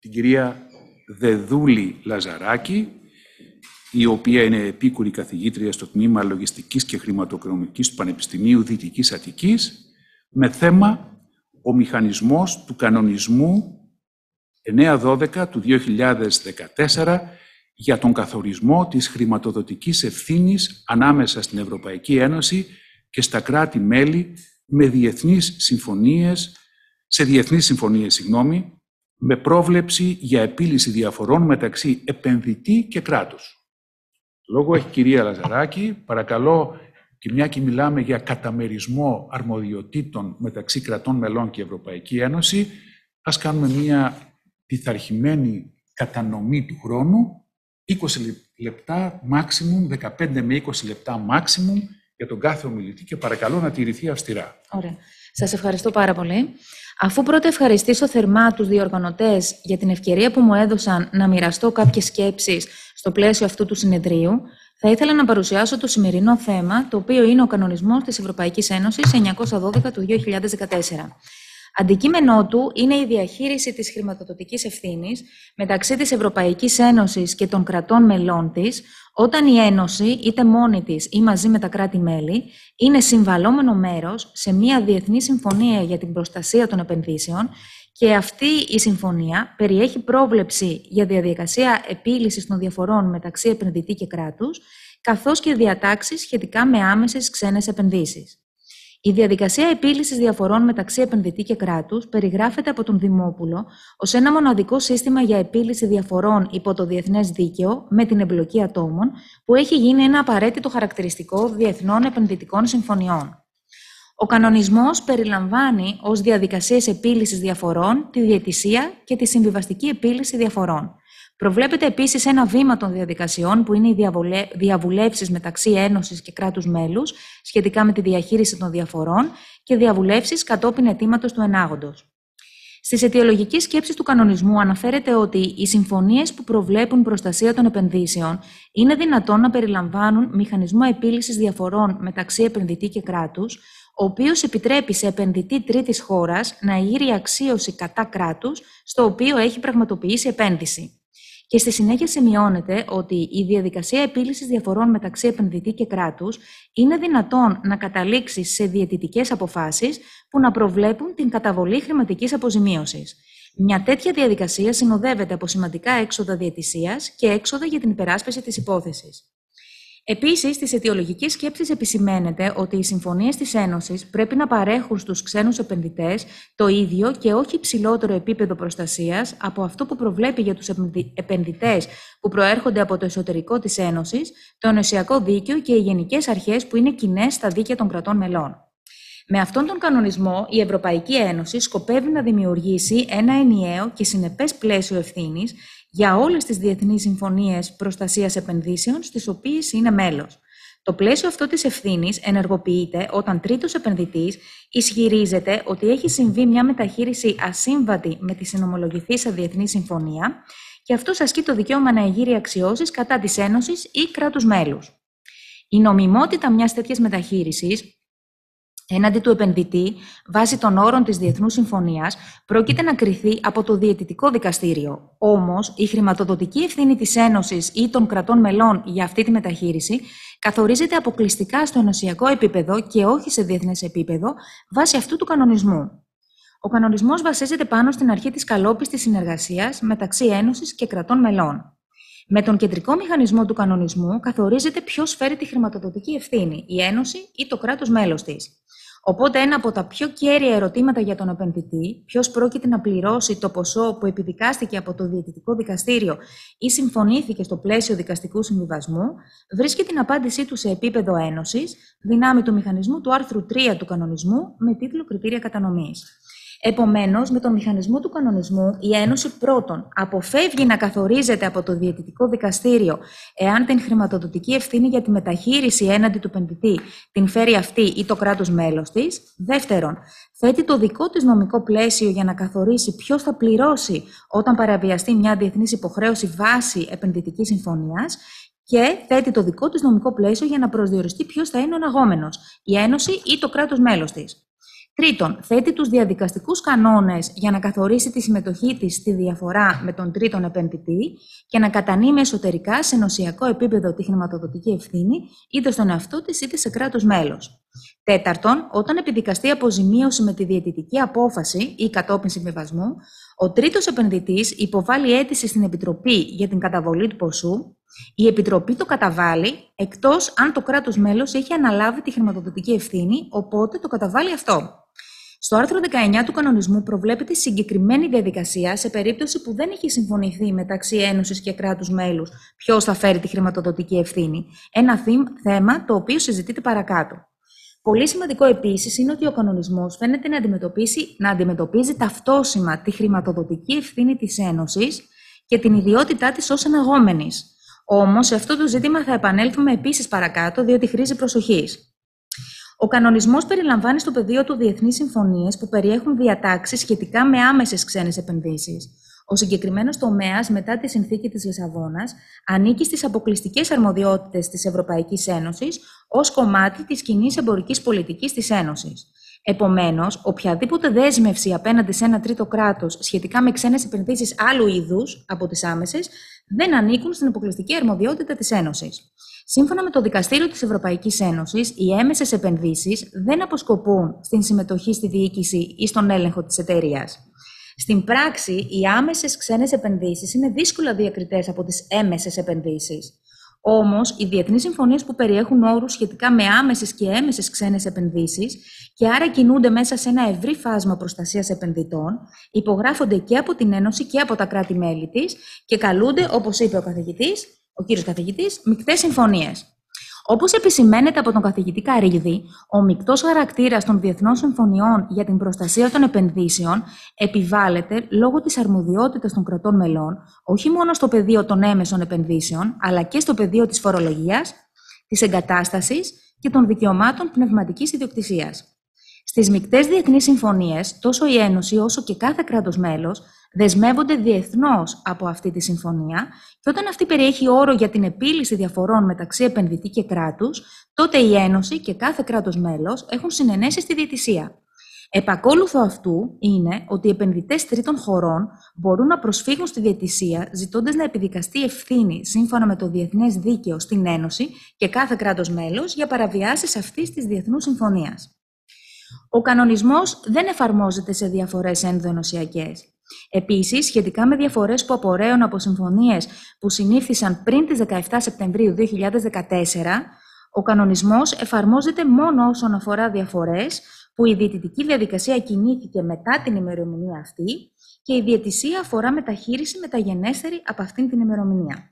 την κυρία Δεδούλη Λαζαράκη, η οποία είναι επίκουρη καθηγήτρια στο τμήμα Λογιστικής και Χρηματοοικονομικής του Πανεπιστημίου Δυτικής Αττικής, με θέμα ο μηχανισμός του κανονισμού 912 του 2014 για τον καθορισμό της χρηματοδοτικής ευθύνης ανάμεσα στην Ευρωπαϊκή Ένωση και στα κράτη-μέλη σε διεθνείς συμφωνίες, με πρόβλεψη για επίλυση διαφορών μεταξύ επενδυτή και κράτους. Λόγο έχει η κυρία Λαζαράκη. Παρακαλώ, και μια και μιλάμε για καταμερισμό αρμοδιοτήτων μεταξύ κρατών μελών και Ευρωπαϊκή Ένωση, ας κάνουμε μια πειθαρχημένη κατανομή του χρόνου, 20 λεπτά maximum, 15 με 20 λεπτά maximum για τον κάθε ομιλητή και παρακαλώ να τηρηθεί αυστηρά. Ωραία. Σας ευχαριστώ πάρα πολύ. Αφού πρώτα ευχαριστήσω θερμά τους διοργανωτές για την ευκαιρία που μου έδωσαν να μοιραστώ κάποιες σκέψεις στο πλαίσιο αυτού του συνεδρίου, θα ήθελα να παρουσιάσω το σημερινό θέμα, το οποίο είναι ο κανονισμός της Ευρωπαϊκής Ένωσης 912 του 2014. Αντικείμενό του είναι η διαχείριση της χρηματοδοτικής ευθύνης μεταξύ της Ευρωπαϊκής Ένωσης και των κρατών μελών της, όταν η Ένωση, είτε μόνη της ή μαζί με τα κράτη-μέλη, είναι συμβαλόμενο μέρος σε μια διεθνή συμφωνία για την προστασία των επενδύσεων και αυτή η συμφωνία περιέχει πρόβλεψη για διαδικασία επίλυσης των διαφορών μεταξύ επενδυτή και κράτους, καθώς και διατάξεις σχετικά με άμεσες ξένες επενδύσεις. Η διαδικασία επίλυσης διαφορών μεταξύ επενδυτή και κράτους περιγράφεται από τον Δημόπουλο ως ένα μοναδικό σύστημα για επίλυση διαφορών υπό το διεθνές δίκαιο με την εμπλοκή ατόμων, που έχει γίνει ένα απαραίτητο χαρακτηριστικό διεθνών επενδυτικών συμφωνιών. Ο κανονισμός περιλαμβάνει ως διαδικασίες επίλυσης διαφορών τη διαιτησία και τη συμβιβαστική επίλυση διαφορών. Προβλέπεται επίσης ένα βήμα των διαδικασιών που είναι οι διαβουλεύσεις μεταξύ Ένωσης και κράτους μέλους σχετικά με τη διαχείριση των διαφορών και διαβουλεύσεις κατόπιν αιτήματος του ενάγοντος. Στις αιτιολογικές σκέψεις του κανονισμού αναφέρεται ότι οι συμφωνίες που προβλέπουν προστασία των επενδύσεων είναι δυνατόν να περιλαμβάνουν μηχανισμό επίλυσης διαφορών μεταξύ επενδυτή και κράτους, ο οποίος επιτρέπει σε επενδυτή τρίτης χώρας να εγείρει αξίωση κατά κράτους στο οποίο έχει πραγματοποιήσει επένδυση. Και στη συνέχεια σημειώνεται ότι η διαδικασία επίλυσης διαφορών μεταξύ επενδυτή και κράτους είναι δυνατόν να καταλήξει σε διαιτητικές αποφάσεις που να προβλέπουν την καταβολή χρηματικής αποζημίωσης. Μια τέτοια διαδικασία συνοδεύεται από σημαντικά έξοδα διαιτησίας και έξοδα για την υπεράσπιση της υπόθεσης. Επίσης, στις αιτιολογικές σκέψεις επισημαίνεται ότι οι συμφωνίες της Ένωσης πρέπει να παρέχουν στους ξένους επενδυτές το ίδιο και όχι υψηλότερο επίπεδο προστασίας από αυτό που προβλέπει για τους επενδυτές που προέρχονται από το εσωτερικό της Ένωσης, το ενωσιακό δίκαιο και οι γενικές αρχές που είναι κοινές στα δίκαια των κρατών μελών. Με αυτόν τον κανονισμό, η Ευρωπαϊκή Ένωση σκοπεύει να δημιουργήσει ένα ενιαίο και συνεπές πλαίσιο ευθύνης για όλες τις διεθνείς συμφωνίες προστασίας επενδύσεων στις οποίες είναι μέλος. Το πλαίσιο αυτό της ευθύνης ενεργοποιείται όταν τρίτος επενδυτής ισχυρίζεται ότι έχει συμβεί μια μεταχείριση ασύμβατη με τη συνομολογηθήσα διεθνή συμφωνία και αυτός ασκεί το δικαίωμα να εγείρει αξιώσεις κατά της Ένωσης ή κράτους μέλους. Η νομιμότητα μιας τέτοιας μεταχείρισης έναντι του επενδυτή, βάσει των όρων της Διεθνούς Συμφωνίας, πρόκειται να κριθεί από το Διαιτητικό Δικαστήριο. Όμως, η χρηματοδοτική ευθύνη της Ένωσης ή των κρατών μελών για αυτή τη μεταχείριση καθορίζεται αποκλειστικά στο ενωσιακό επίπεδο και όχι σε διεθνές επίπεδο, βάσει αυτού του κανονισμού. Ο κανονισμός βασίζεται πάνω στην αρχή της καλόπιστης συνεργασίας μεταξύ Ένωσης και κρατών μελών. Με τον κεντρικό μηχανισμό του κανονισμού καθορίζεται ποιος φέρει τη χρηματοδοτική ευθύνη, η Ένωση ή το κράτος μέλος της. Οπότε, ένα από τα πιο κέρια ερωτήματα για τον επενδυτή, ποιος πρόκειται να πληρώσει το ποσό που επιδικάστηκε από το Διαιτητικό Δικαστήριο ή συμφωνήθηκε στο πλαίσιο δικαστικού συμβιβασμού, βρίσκει την απάντησή του σε επίπεδο Ένωσης, δυνάμει του μηχανισμού του άρθρου 3 του κανονισμού, με τίτλο Κριτήρια κατανομής. Επομένως, με τον μηχανισμό του κανονισμού, η Ένωση πρώτον αποφεύγει να καθορίζεται από το Διαιτητικό Δικαστήριο εάν την χρηματοδοτική ευθύνη για τη μεταχείριση έναντι του επενδυτή την φέρει αυτή ή το κράτος μέλος της. Δεύτερον, θέτει το δικό της νομικό πλαίσιο για να καθορίσει ποιος θα πληρώσει όταν παραβιαστεί μια διεθνής υποχρέωση βάση επενδυτικής συμφωνίας. Και θέτει το δικό της νομικό πλαίσιο για να προσδιοριστεί ποιος θα είναι ο εναγόμενος, η Ένωση ή το κράτος μέλος της. Τρίτον, θέτει τους διαδικαστικούς κανόνες για να καθορίσει τη συμμετοχή της στη διαφορά με τον τρίτον επενδυτή και να κατανείμει εσωτερικά σε ενωσιακό επίπεδο τη χρηματοδοτική ευθύνη είτε στον εαυτό της είτε σε κράτος μέλος. Τέταρτον, όταν επιδικαστεί αποζημίωση με τη διαιτητική απόφαση ή κατόπιν συμβιβασμού, ο τρίτος επενδυτής υποβάλλει αίτηση στην Επιτροπή για την καταβολή του ποσού. Η Επιτροπή το καταβάλει, εκτός αν το κράτος μέλος έχει αναλάβει τη χρηματοδοτική ευθύνη, οπότε το καταβάλει αυτό. Στο άρθρο 19 του κανονισμού προβλέπεται συγκεκριμένη διαδικασία σε περίπτωση που δεν έχει συμφωνηθεί μεταξύ Ένωσης και κράτους μέλους ποιος θα φέρει τη χρηματοδοτική ευθύνη. Ένα θέμα το οποίο συζητείται παρακάτω. Πολύ σημαντικό επίσης είναι ότι ο κανονισμός φαίνεται να αντιμετωπίζει ταυτόσιμα τη χρηματοδοτική ευθύνη της Ένωσης και την ιδιότητά της ως εναγόμενης. Όμως, σε αυτό το ζήτημα θα επανέλθουμε επίσης παρακάτω, διότι χρήζει προσοχής. Ο κανονισμός περιλαμβάνει στο πεδίο του διεθνείς συμφωνίες που περιέχουν διατάξεις σχετικά με άμεσες ξένες επενδύσεις. Ο συγκεκριμένος τομέας, μετά τη συνθήκη της Λισαβόνας, ανήκει στις αποκλειστικές αρμοδιότητες της Ευρωπαϊκής Ένωσης ως κομμάτι της κοινής εμπορικής πολιτικής της Ένωσης. Επομένως, οποιαδήποτε δέσμευση απέναντι σε ένα τρίτο κράτος σχετικά με ξένες επενδύσεις άλλου είδους από τις άμεσες δεν ανήκουν στην αποκλειστική αρμοδιότητα της Ένωσης. Σύμφωνα με το Δικαστήριο της Ευρωπαϊκής Ένωσης, οι έμεσες επενδύσεις δεν αποσκοπούν στην συμμετοχή στη διοίκηση ή στον έλεγχο της εταιρείας. Στην πράξη, οι άμεσες ξένες επενδύσεις είναι δύσκολα διακριτές από τις έμεσες επενδύσεις. Όμως, οι διεθνείς συμφωνίες που περιέχουν όρους σχετικά με άμεσες και έμεσες ξένες επενδύσεις και άρα κινούνται μέσα σε ένα ευρύ φάσμα προστασίας επενδυτών, υπογράφονται και από την Ένωση και από τα κράτη-μέλη της και καλούνται, όπως είπε ο κύριος καθηγητής, μεικτές συμφωνίες. Όπως επισημαίνεται από τον καθηγητή Καρύδη, ο μεικτός χαρακτήρας των διεθνών συμφωνιών για την προστασία των επενδύσεων επιβάλλεται λόγω της αρμοδιότητας των κρατών μελών, όχι μόνο στο πεδίο των έμεσων επενδύσεων, αλλά και στο πεδίο της φορολογίας, της εγκατάστασης και των δικαιωμάτων πνευματικής ιδιοκτησίας. Στις μεικτές διεθνείς συμφωνίες, τόσο η Ένωση όσο και κάθε κράτος μέλος δεσμεύονται διεθνώς από αυτή τη συμφωνία και όταν αυτή περιέχει όρο για την επίλυση διαφορών μεταξύ επενδυτή και κράτους, τότε η Ένωση και κάθε κράτος μέλος έχουν συνενέσει στη διαιτησία. Επακόλουθο αυτού είναι ότι οι επενδυτές τρίτων χωρών μπορούν να προσφύγουν στη διαιτησία ζητώντας να επιδικαστεί ευθύνη σύμφωνα με το διεθνές δίκαιο στην Ένωση και κάθε κράτος μέλος για παραβιάσεις αυτής της διεθνούς συμφωνίας. Ο κανονισμός δεν εφαρμόζεται σε διαφορές ενδοενωσιακές. Επίσης, σχετικά με διαφορές που απορρέουν από συμφωνίες που συνήφθησαν πριν τις 17 Σεπτεμβρίου 2014, ο κανονισμός εφαρμόζεται μόνο όσον αφορά διαφορές που η διαιτητική διαδικασία κινήθηκε μετά την ημερομηνία αυτή και η διαιτησία αφορά μεταχείριση μεταγενέστερη από αυτήν την ημερομηνία.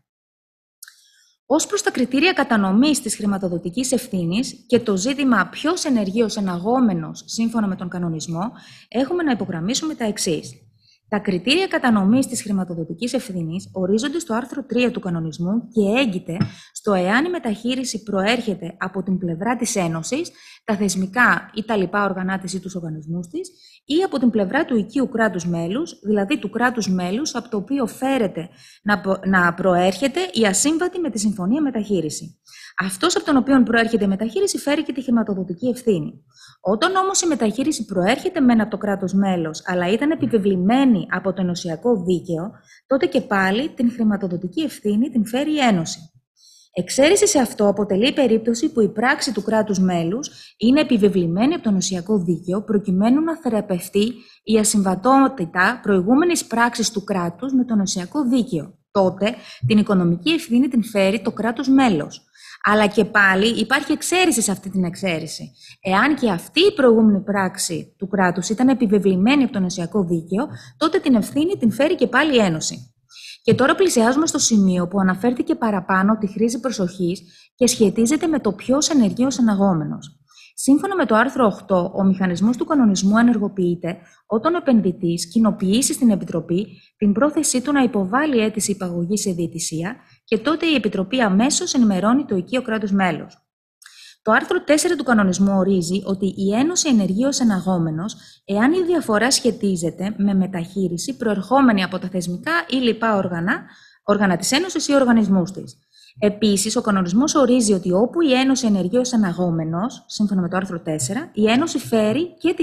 Ως προς τα κριτήρια κατανομής της χρηματοδοτικής ευθύνης και το ζήτημα ποιος ενεργεί ως εναγόμενος σύμφωνα με τον κανονισμό, έχουμε να υπογραμμίσουμε τα εξής. Τα κριτήρια κατανομής της χρηματοδοτικής ευθύνης ορίζονται στο άρθρο 3 του κανονισμού και έγκυται στο εάν η μεταχείριση προέρχεται από την πλευρά της Ένωσης, τα θεσμικά ή τα λοιπά όργανα της ή τους οργανισμούς της, ή από την πλευρά του οικείου κράτους μέλους, δηλαδή του κράτους μέλους από το οποίο φέρεται να προέρχεται η ασύμβατη με τη συμφωνία μεταχείριση. Αυτός από τον οποίο προέρχεται η μεταχείριση φέρει και τη χρηματοδοτική ευθύνη. Όταν όμως η μεταχείριση προέρχεται μεν από το κράτος μέλος, αλλά ήταν επιβεβλημένη από το ενωσιακό δίκαιο, τότε και πάλι την χρηματοδοτική ευθύνη την φέρει η Ένωση. Εξαίρεση σε αυτό αποτελεί η περίπτωση που η πράξη του κράτους μέλους είναι επιβεβλημένη από το ενωσιακό δίκαιο, προκειμένου να θεραπευτεί η ασυμβατότητα προηγούμενης πράξης του κράτους με το ενωσιακό δίκαιο. Τότε την οικονομική ευθύνη την φέρει το κράτος μέλος. Αλλά και πάλι υπάρχει εξαίρεση σε αυτή την εξαίρεση. Εάν και αυτή η προηγούμενη πράξη του κράτους ήταν επιβεβλημένη από το ενωσιακό δίκαιο, τότε την ευθύνη την φέρει και πάλι η Ένωση. Και τώρα πλησιάζουμε στο σημείο που αναφέρθηκε παραπάνω ότι χρήζει προσοχής και σχετίζεται με το ποιος ενεργεί ως εναγόμενος. Σύμφωνα με το άρθρο 8, ο μηχανισμός του κανονισμού ενεργοποιείται όταν ο επενδυτής κοινοποιήσει στην Επιτροπή την πρόθεσή του να υποβάλει αίτηση υπαγωγής σε διαιτησία και τότε η Επιτροπή αμέσως ενημερώνει το οικείο κράτος μέλος. Το άρθρο 4 του κανονισμού ορίζει ότι η Ένωση ενεργεί ως εναγόμενος εάν η διαφορά σχετίζεται με μεταχείριση προερχόμενη από τα θεσμικά ή λοιπά όργανα της Ένωσης ή οργανισμούς της. Επίσης, ο κανονισμός ορίζει ότι όπου η Ένωση ενεργεί ως εναγόμενος, σύμφωνα με το άρθρο 4, η Ένωση φέρει και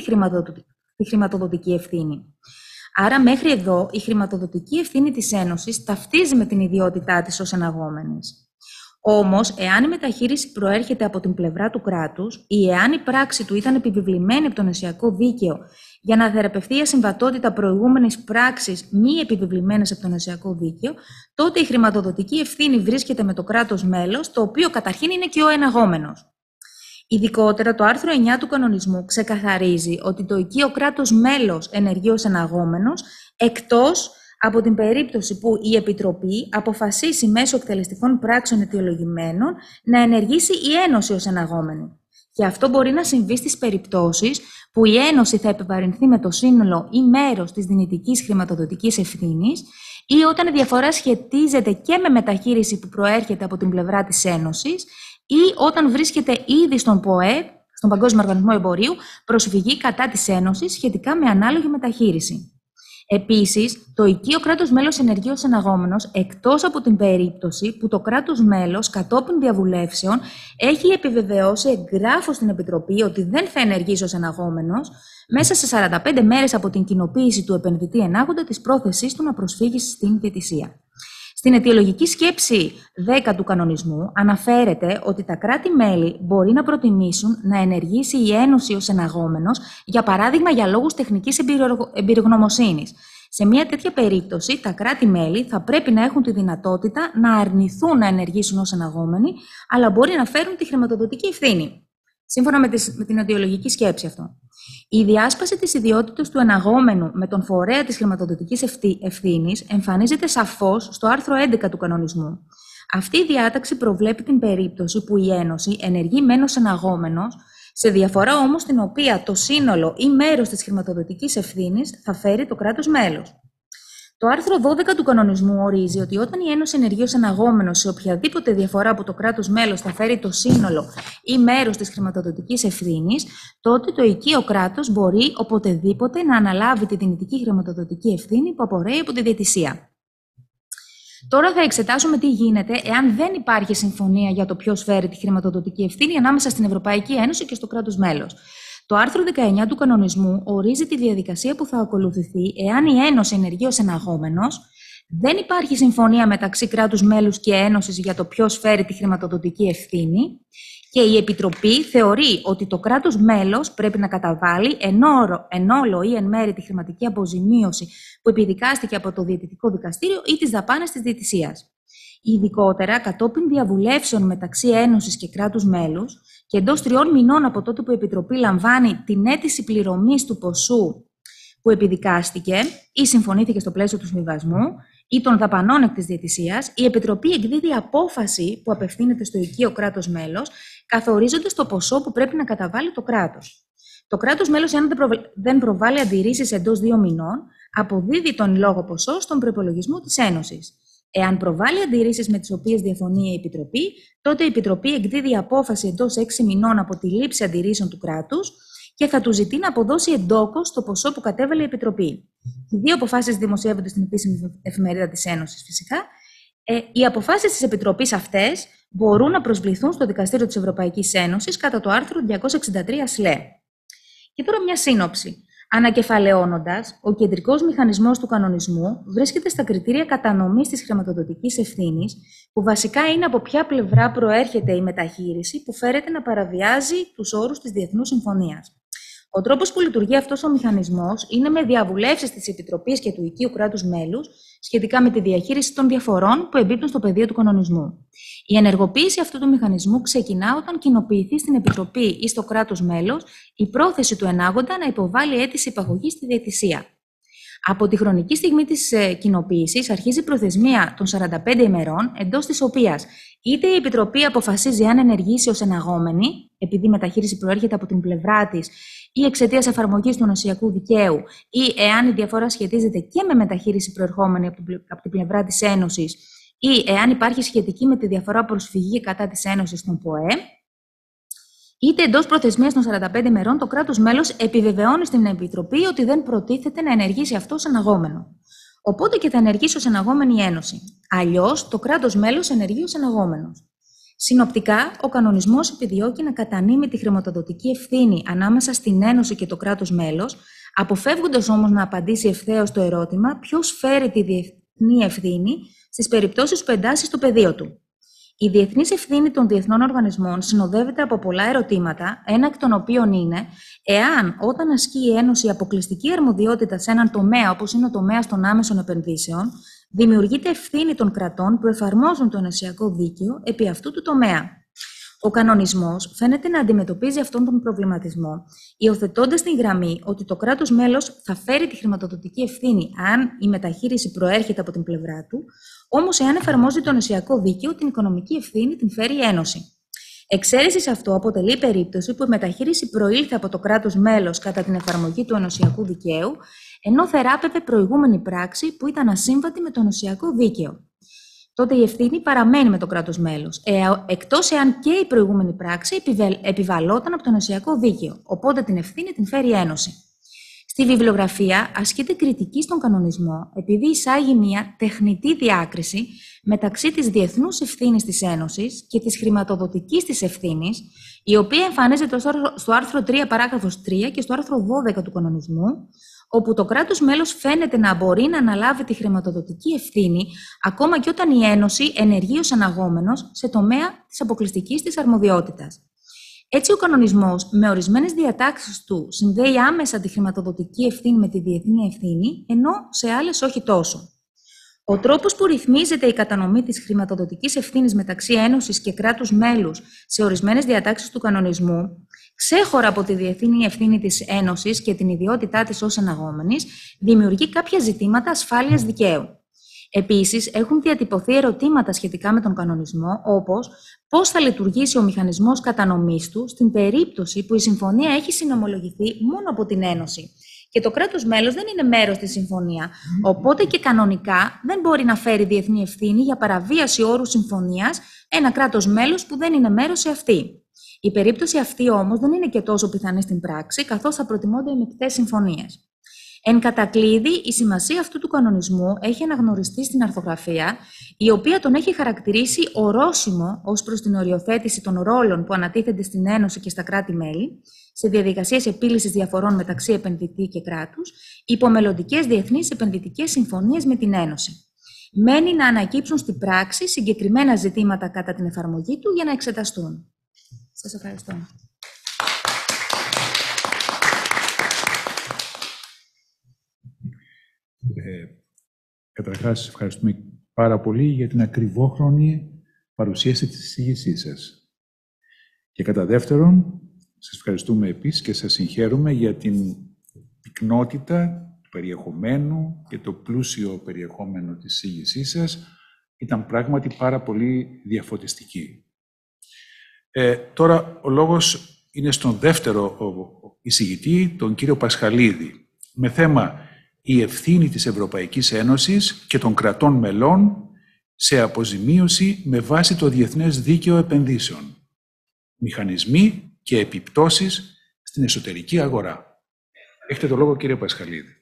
τη χρηματοδοτική ευθύνη. Άρα, μέχρι εδώ, η χρηματοδοτική ευθύνη της Ένωσης ταυτίζει με την ιδιότητά της ως εναγόμενης. Όμως, εάν η μεταχείριση προέρχεται από την πλευρά του κράτους ή εάν η πράξη του ήταν επιβεβλημένη από το ενωσιακό δίκαιο για να θεραπευτεί η ασυμβατότητα προηγούμενης πράξης μη επιβεβλημένης από το ενωσιακό δίκαιο, τότε η χρηματοδοτική ευθύνη βρίσκεται με το κράτος μέλος, το οποίο καταρχήν είναι και ο εναγόμενος. Ειδικότερα, το άρθρο 9 του κανονισμού ξεκαθαρίζει ότι το οικείο κράτος μέλος ενεργεί ως εναγόμενος, εκτός από την περίπτωση που η Επιτροπή αποφασίσει μέσω εκτελεστικών πράξεων αιτιολογημένων να ενεργήσει η Ένωση ως εναγόμενη. Και αυτό μπορεί να συμβεί στις περιπτώσεις που η Ένωση θα επιβαρυνθεί με το σύνολο ή μέρος της δυνητικής χρηματοδοτικής ευθύνης ή όταν η διαφορά σχετίζεται και με μεταχείριση που προέρχεται από την πλευρά της Ένωσης ή όταν βρίσκεται ήδη στον ΠΟΕ, στον Παγκόσμιο Οργανισμό Εμπορίου, προσφυγή κατά της Ένωσης σχετικά με ανάλογη μεταχείριση. Επίσης, το οικείο κράτος μέλος ενεργεί ως εναγόμενος εκτός από την περίπτωση που το κράτος μέλος κατόπιν διαβουλεύσεων έχει επιβεβαιώσει εγγράφως στην Επιτροπή ότι δεν θα ενεργήσει ως εναγόμενος μέσα σε 45 μέρες από την κοινοποίηση του επενδυτή ενάγοντα της πρόθεσής του να προσφύγει στην διαιτησία. Στην αιτιολογική σκέψη 10 του κανονισμού αναφέρεται ότι τα κράτη-μέλη μπορεί να προτιμήσουν να ενεργήσει η Ένωση ως εναγόμενος, για παράδειγμα για λόγους τεχνικής εμπειρογνωμοσύνης. Σε μια τέτοια περίπτωση, τα κράτη-μέλη θα πρέπει να έχουν τη δυνατότητα να αρνηθούν να ενεργήσουν ως εναγόμενοι, αλλά μπορεί να φέρουν τη χρηματοδοτική ευθύνη. Σύμφωνα με την αιτιολογική σκέψη αυτό. Η διάσπαση της ιδιότητας του εναγόμενου με τον φορέα της χρηματοδοτικής ευθύνης εμφανίζεται σαφώς στο άρθρο 11 του κανονισμού. Αυτή η διάταξη προβλέπει την περίπτωση που η Ένωση ενεργεί μεν ως εναγόμενος, σε διαφορά όμως την οποία το σύνολο ή μέρος της χρηματοδοτικής ευθύνης θα φέρει το κράτος μέλος. Το άρθρο 12 του κανονισμού ορίζει ότι όταν η Ένωση ενεργεί ως εναγόμενος σε οποιαδήποτε διαφορά που το κράτος μέλος θα φέρει το σύνολο ή μέρος της χρηματοδοτικής ευθύνης, τότε το οικείο κράτος μπορεί οποτεδήποτε να αναλάβει τη δυνητική χρηματοδοτική ευθύνη που απορρέει από τη διαιτησία. Τώρα θα εξετάσουμε τι γίνεται εάν δεν υπάρχει συμφωνία για το ποιος φέρει τη χρηματοδοτική ευθύνη ανάμεσα στην Ευρωπαϊκή Ένωση και στο κράτος μέλος. Το άρθρο 19 του κανονισμού ορίζει τη διαδικασία που θα ακολουθηθεί εάν η Ένωση ενεργεί ως εναγόμενος, δεν υπάρχει συμφωνία μεταξύ κράτους μέλους και Ένωσης για το ποιος φέρει τη χρηματοδοτική ευθύνη και η Επιτροπή θεωρεί ότι το κράτος μέλος πρέπει να καταβάλει εν όλο ή εν μέρη τη χρηματική αποζημίωση που επιδικάστηκε από το Διαιτητικό Δικαστήριο ή τις δαπάνες της διαιτησίας. Ειδικότερα, κατόπιν διαβουλεύσεων μεταξύ Ένωσης και κράτους μέλους και εντός 3 μηνών από τότε που η Επιτροπή λαμβάνει την αίτηση πληρωμής του ποσού που επιδικάστηκε ή συμφωνήθηκε στο πλαίσιο του συμβιβασμού ή των δαπανών εκ της διαιτησίας, η Επιτροπή εκδίδει απόφαση που απευθύνεται στο οικείο κράτος μέλος, καθορίζοντας το ποσό που πρέπει να καταβάλει το κράτος. Το κράτος μέλος, αν δεν προβάλλει αντιρρήσεις εντός 2 μηνών, αποδίδει τον λόγο ποσό στον προϋπολογισμό της Ένωσης. Εάν προβάλλει αντιρρήσεις με τις οποίες διαφωνεί η Επιτροπή, τότε η Επιτροπή εκδίδει απόφαση εντός 6 μηνών από τη λήψη αντιρρήσεων του κράτους και θα του ζητεί να αποδώσει εντόκως το ποσό που κατέβαλε η Επιτροπή. Οι 2 αποφάσεις δημοσιεύονται στην επίσημη εφημερίδα της Ένωσης, φυσικά. Οι αποφάσεις της Επιτροπής αυτές μπορούν να προσβληθούν στο Δικαστήριο της Ευρωπαϊκής Ένωσης κατά το άρθρο 263 ΣΛΕ. Και τώρα μια σύνοψη. Ανακεφαλαιώνοντας, ο κεντρικός μηχανισμός του κανονισμού βρίσκεται στα κριτήρια κατανομής της χρηματοδοτικής ευθύνης, που βασικά είναι από ποια πλευρά προέρχεται η μεταχείριση που φέρεται να παραβιάζει τους όρους της Διεθνούς Συμφωνίας. Ο τρόπος που λειτουργεί αυτός ο μηχανισμός είναι με διαβουλεύσεις της Επιτροπής και του οικείου κράτους μέλους σχετικά με τη διαχείριση των διαφορών που εμπίπτουν στο πεδίο του κανονισμού. Η ενεργοποίηση αυτού του μηχανισμού ξεκινά όταν κοινοποιηθεί στην Επιτροπή ή στο κράτος μέλος η πρόθεση του ενάγοντα να υποβάλει αίτηση υπαγωγής στη διαιτησία. Από τη χρονική στιγμή της κοινοποίησης αρχίζει η προθεσμία των 45 ημερών, εντός της οποίας είτε η Επιτροπή αποφασίζει αν ενεργήσει ως εναγόμενη, επειδή η μεταχείριση προέρχεται από την πλευρά της ή εξαιτίας εφαρμογής του ενωσιακού δικαίου, ή εάν η διαφορά σχετίζεται και με μεταχείριση προερχόμενη από την πλευρά της Ένωσης, ή εάν υπάρχει σχετική με τη διαφορά προσφυγή κατά της Ένωσης στον ΠΟΕ, είτε εντός προθεσμίας των 45 ημερών το κράτος μέλος επιβεβαιώνει στην Επιτροπή ότι δεν προτίθεται να ενεργήσει αυτό ως εναγόμενο. Οπότε και θα ενεργήσει ως εναγόμενη ένωση. Αλλιώς, το κράτος μέλος ενεργεί ως εναγόμενος. Συνοπτικά, ο κανονισμός επιδιώκει να κατανείμει τη χρηματοδοτική ευθύνη ανάμεσα στην Ένωση και το κράτος μέλος, αποφεύγοντας όμως να απαντήσει ευθέως το ερώτημα ποιος φέρει τη διεθνή ευθύνη στις περιπτώσεις που εντάσσει στο πεδίο του. Η διεθνής ευθύνη των διεθνών οργανισμών συνοδεύεται από πολλά ερωτήματα, ένα εκ των οποίων είναι εάν όταν ασκεί η Ένωση αποκλειστική αρμοδιότητα σε έναν τομέα, όπως είναι ο τομέας των άμεσων επενδύσεων, δημιουργείται ευθύνη των κρατών που εφαρμόζουν το ενωσιακό δίκαιο επί αυτού του τομέα. Ο κανονισμός φαίνεται να αντιμετωπίζει αυτόν τον προβληματισμό, υιοθετώντας την γραμμή ότι το κράτος μέλος θα φέρει τη χρηματοδοτική ευθύνη αν η μεταχείριση προέρχεται από την πλευρά του, όμως εάν εφαρμόζει το ενωσιακό δίκαιο, την οικονομική ευθύνη την φέρει η Ένωση. Εξαίρεση σε αυτό αποτελεί η περίπτωση που η μεταχείριση προήλθε από το κράτος μέλος κατά την εφαρμογή του ενωσιακού δικαίου, ενώ θεράπευε προηγούμενη πράξη που ήταν ασύμβατη με το ενωσιακό δίκαιο. Τότε η ευθύνη παραμένει με το κράτος μέλος, εκτός εάν και η προηγούμενη πράξη επιβαλόταν από το ενωσιακό δίκαιο, οπότε την ευθύνη την φέρει η Ένωση. Στη βιβλιογραφία ασκείται κριτική στον κανονισμό επειδή εισάγει μια τεχνητή διάκριση μεταξύ της διεθνούς ευθύνης της Ένωσης και της χρηματοδοτικής της ευθύνης, η οποία εμφανίζεται στο άρθρο 3 παράγραφος 3 και στο άρθρο 12 του κανονισμού, όπου το κράτος μέλος φαίνεται να μπορεί να αναλάβει τη χρηματοδοτική ευθύνη ακόμα και όταν η Ένωση ενεργεί ως αναγόμενος σε τομέα της αποκλειστικής της αρμοδιότητας. Έτσι, ο κανονισμός με ορισμένες διατάξεις του συνδέει άμεσα τη χρηματοδοτική ευθύνη με τη διεθνή ευθύνη, ενώ σε άλλες όχι τόσο. Ο τρόπος που ρυθμίζεται η κατανομή της χρηματοδοτικής ευθύνης μεταξύ Ένωσης και κράτους μέλους σε ορισμένες διατάξεις του κανονισμού, ξέχωρα από τη διεθνή ευθύνη της Ένωσης και την ιδιότητά της ως εναγόμενης, δημιουργεί κάποια ζητήματα ασφάλειας δικαίου. Επίσης, έχουν διατυπωθεί ερωτήματα σχετικά με τον κανονισμό, όπως πώς θα λειτουργήσει ο μηχανισμός κατανομής του στην περίπτωση που η συμφωνία έχει συνομολογηθεί μόνο από την Ένωση και το κράτος μέλος δεν είναι μέρος στη συμφωνία, οπότε και κανονικά δεν μπορεί να φέρει διεθνή ευθύνη για παραβίαση όρου συμφωνίας ένα κράτος μέλος που δεν είναι μέρος σε αυτή. Η περίπτωση αυτή όμως δεν είναι και τόσο πιθανή στην πράξη, καθώς θα προτιμώνται οι μεικτές συμφωνίες. Εν κατακλείδη, η σημασία αυτού του κανονισμού έχει αναγνωριστεί στην αρθογραφία, η οποία τον έχει χαρακτηρίσει ορόσημο ως προς την οριοθέτηση των ρόλων που ανατίθενται στην Ένωση και στα κράτη-μέλη, σε διαδικασίες επίλυσης διαφορών μεταξύ επενδυτή και κράτους, υπό μελλοντικές διεθνείς επενδυτικές συμφωνίες με την Ένωση. Μένει να ανακύψουν στην πράξη συγκεκριμένα ζητήματα κατά την εφαρμογή του για να εξεταστούν. Σας ευχαριστώ. Καταρχάς, σας ευχαριστούμε πάρα πολύ για την ακριβόχρονη παρουσίαση της εισήγησής σας. Και κατά δεύτερον, σας ευχαριστούμε επίσης και σας συγχαίρουμε για την πυκνότητα του περιεχομένου και το πλούσιο περιεχόμενο της εισήγησής σας. Ήταν πράγματι πάρα πολύ διαφωτιστική. Τώρα, ο λόγος είναι στον δεύτερο εισηγητή, τον κύριο Πασχαλίδη, με θέμα η ευθύνη της Ευρωπαϊκής Ένωσης και των κρατών μελών σε αποζημίωση με βάση το Διεθνές Δίκαιο Επενδύσεων. Μηχανισμοί και επιπτώσεις στην εσωτερική αγορά. Έχετε το λόγο, κύριε Πασχαλίδη.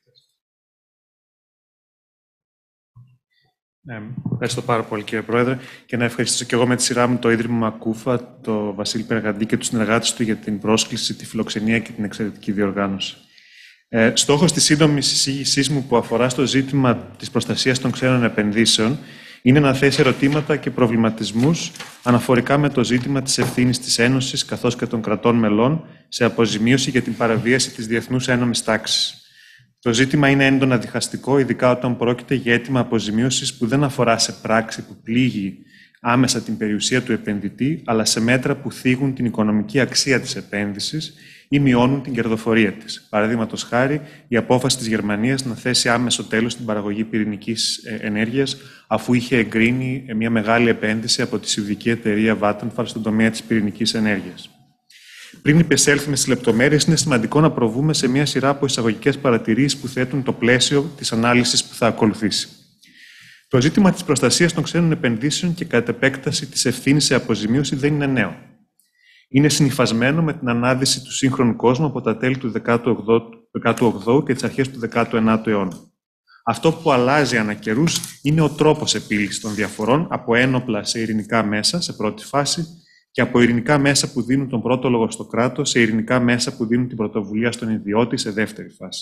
Ευχαριστώ πάρα πολύ, κύριε Πρόεδρε, και να ευχαριστήσω και εγώ με τη σειρά μου το Ίδρυμα Μακούφα, το Βασίλη Περγαντή και τους συνεργάτες του για την πρόσκληση, τη φιλοξενία και την εξαιρετική διοργάνωση. Στόχος της σύντομης εισήγησής μου που αφορά στο ζήτημα της προστασίας των ξένων επενδύσεων είναι να θέσει ερωτήματα και προβληματισμούς αναφορικά με το ζήτημα της ευθύνης της Ένωσης καθώς και των κρατών μελών σε αποζημίωση για την παραβίαση της διεθνούς ένομης τάξης. Το ζήτημα είναι έντονα διχαστικό, ειδικά όταν πρόκειται για αίτημα αποζημίωσης που δεν αφορά σε πράξη που πλήγει άμεσα την περιουσία του επενδυτή, αλλά σε μέτρα που θίγουν την οικονομική αξία της επένδυσης ή μειώνουν την κερδοφορία της. Παραδείγματος χάρη, η απόφαση της Γερμανίας να θέσει άμεσο τέλος στην παραγωγή πυρηνικής ενέργειας, αφού είχε εγκρίνει μια μεγάλη επένδυση από τη σουηδική εταιρεία Vattenfall στον τομέα της πυρηνικής ενέργειας. Πριν υπεσέλθουμε στις λεπτομέρειες, είναι σημαντικό να προβούμε σε μια σειρά από εισαγωγικές παρατηρήσεις που θέτουν το πλαίσιο της ανάλυσης που θα ακολουθήσει. Το ζήτημα της προστασίας των ξένων επενδύσεων και κατ' επέκταση της ευθύνης σε αποζημίωση δεν είναι νέο. Είναι συνυφασμένο με την ανάδυση του σύγχρονου κόσμου από τα τέλη του 18ου και τις αρχές του 19ου αιώνα. Αυτό που αλλάζει ανά καιρούς είναι ο τρόπος επίλυσης των διαφορών από ένοπλα σε ειρηνικά μέσα, σε πρώτη φάση, και από ειρηνικά μέσα που δίνουν τον πρώτο λόγο στο κράτος, σε ειρηνικά μέσα που δίνουν την πρωτοβουλία στον ιδιώτη, σε δεύτερη φάση.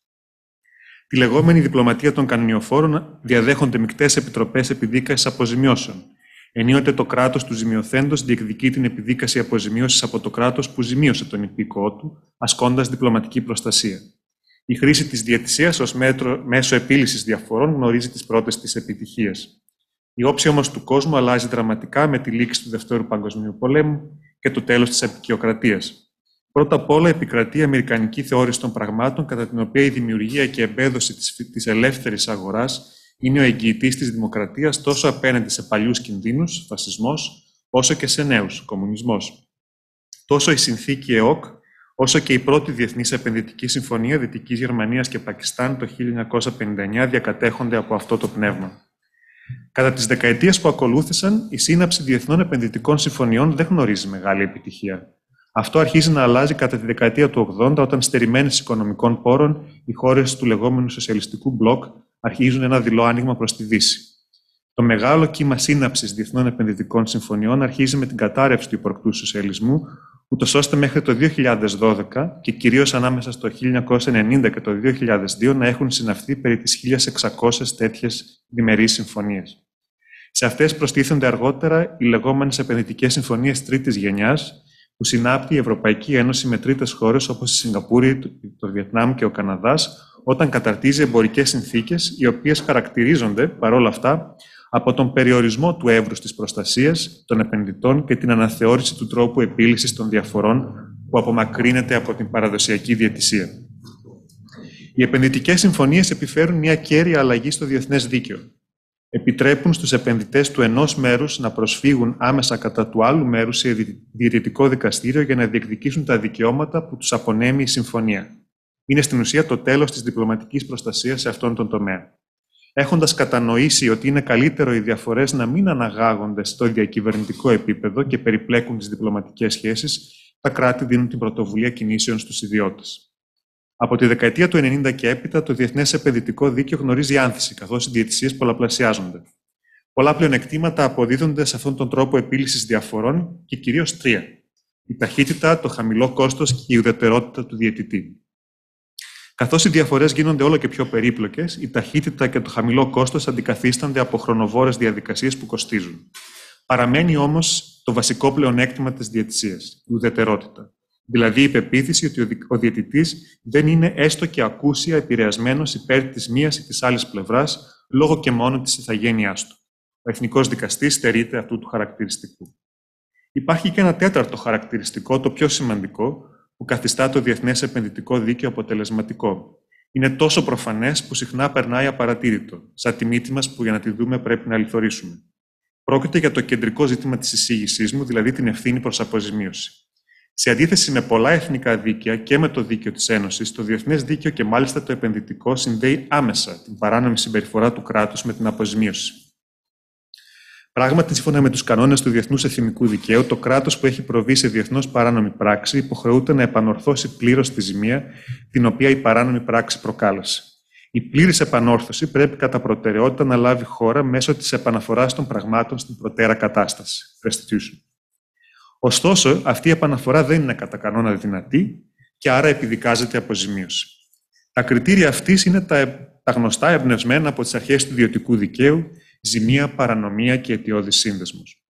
Τη λεγόμενη διπλωματία των κανονιοφόρων διαδέχονται μεικτές επιτροπές επιδίκασης αποζημιώσεων. Ενίοτε το κράτος του ζημιωθέντος διεκδικεί την επιδίκαση αποζημίωσης από το κράτος που ζημίωσε τον υπήκοό του, ασκώντας διπλωματική προστασία. Η χρήση της διαιτησίας ως μέσο επίλυσης διαφορών γνωρίζει τις πρώτες της επιτυχίες. Η όψη όμως του κόσμου αλλάζει δραματικά με τη λήξη του Δευτέρου Παγκοσμίου Πολέμου και το τέλος της αποικιοκρατίας. Πρώτα απ' όλα επικρατεί η αμερικανική θεώρηση των πραγμάτων, κατά την οποία η δημιουργία και εμπέδωση της ελεύθερης αγοράς είναι ο εγγυητής της δημοκρατίας τόσο απέναντι σε παλιούς κινδύνους, φασισμός, όσο και σε νέους, κομμουνισμός. Τόσο η συνθήκη ΕΟΚ, όσο και η πρώτη Διεθνής Επενδυτική Συμφωνία Δυτικής Γερμανίας και Πακιστάν το 1959 διακατέχονται από αυτό το πνεύμα. Κατά τις δεκαετίες που ακολούθησαν, η σύναψη διεθνών επενδυτικών συμφωνιών δεν γνωρίζει μεγάλη επιτυχία. Αυτό αρχίζει να αλλάζει κατά τη δεκαετία του 80, όταν στερημένες οικονομικών πόρων οι χώρες του λεγόμενου σοσιαλιστικού μπλοκ αρχίζουν ένα δειλό άνοιγμα προς τη Δύση. Το μεγάλο κύμα σύναψης διεθνών επενδυτικών συμφωνιών αρχίζει με την κατάρρευση του υπορκτού σοσιαλισμού, ούτως ώστε μέχρι το 2012 και κυρίως ανάμεσα στο 1990 και το 2002 να έχουν συναυθεί περί τις 1.600 τέτοιες διμερείς συμφωνίες. Σε αυτές προστίθενται αργότερα οι λεγόμενες επενδυτικές συμφωνίες τρίτης γενιάς, που συνάπτει η Ευρωπαϊκή Ένωση με τρίτες χώρες όπως η Σιγκαπούρη, το Βιετνάμ και ο Καναδάς, όταν καταρτίζει εμπορικές συνθήκες, οι οποίες χαρακτηρίζονται, παρόλα αυτά, από τον περιορισμό του εύρους της προστασίας των επενδυτών και την αναθεώρηση του τρόπου επίλυσης των διαφορών που απομακρύνεται από την παραδοσιακή διαιτησία. Οι επενδυτικές συμφωνίες επιφέρουν μια κέρια αλλαγή στο διεθνές δίκαιο. Επιτρέπουν στους επενδυτές του ενός μέρους να προσφύγουν άμεσα κατά του άλλου μέρους σε διαιτητικό δικαστήριο για να διεκδικήσουν τα δικαιώματα που τους απονέμει η συμφωνία. Είναι στην ουσία το τέλος της διπλωματικής προστασίας σε αυτόν τον τομέα. Έχοντας κατανοήσει ότι είναι καλύτερο οι διαφορές να μην αναγάγονται στο διακυβερνητικό επίπεδο και περιπλέκουν τις διπλωματικές σχέσεις, τα κράτη δίνουν την πρωτοβουλία κινήσεων στους ιδιώτες. Από τη δεκαετία του 90 και έπειτα, το διεθνές επενδυτικό δίκαιο γνωρίζει άνθηση, καθώς οι διαιτησίες πολλαπλασιάζονται. Πολλά πλεονεκτήματα αποδίδονται σε αυτόν τον τρόπο επίλυσης διαφορών και κυρίως τρία: η ταχύτητα, το χαμηλό κόστος και η ουδετερότητα του διαιτητή. Καθώς οι διαφορές γίνονται όλο και πιο περίπλοκες, η ταχύτητα και το χαμηλό κόστος αντικαθίστανται από χρονοβόρες διαδικασίες που κοστίζουν. Παραμένει όμως το βασικό πλεονέκτημα της διαιτησίας, η ουδετερότητα. Δηλαδή η πεποίθηση ότι ο διαιτητής δεν είναι έστω και ακούσια επηρεασμένος υπέρ της μίας ή της άλλης πλευράς, λόγω και μόνο της ηθαγένειάς του. Ο εθνικός δικαστής στερείται αυτού του χαρακτηριστικού. Υπάρχει και ένα τέταρτο χαρακτηριστικό, το πιο σημαντικό, που καθιστά το διεθνές επενδυτικό δίκαιο αποτελεσματικό. Είναι τόσο προφανές που συχνά περνάει απαρατήρητο, σαν τη μύτη μας που για να τη δούμε πρέπει να αληθωρήσουμε. Πρόκειται για το κεντρικό ζήτημα της εισήγησής μου, δηλαδή την ευθύνη προς αποζημίωση. Σε αντίθεση με πολλά εθνικά δίκαια και με το δίκαιο της Ένωσης, το διεθνές δίκαιο και μάλιστα το επενδυτικό συνδέει άμεσα την παράνομη συμπεριφορά του κράτους με την αποζημίωση. Πράγματι, σύμφωνα με τους κανόνες του διεθνούς εθνικού δικαίου, το κράτος που έχει προβεί σε διεθνώς παράνομη πράξη υποχρεούται να επανορθώσει πλήρως τη ζημία την οποία η παράνομη πράξη προκάλεσε. Η πλήρης επανόρθωση πρέπει κατά προτεραιότητα να λάβει χώρα μέσω της επαναφοράς των πραγμάτων στην προτέρα κατάσταση. Restitution. Ωστόσο, αυτή η επαναφορά δεν είναι κατά κανόνα δυνατή και άρα επιδικάζεται αποζημίωση. Τα κριτήρια αυτής είναι τα γνωστά εμπνευσμένα από τις αρχές του ιδιωτικού δικαίου, ζημία, παρανομία και αιτιώδης σύνδεσμος.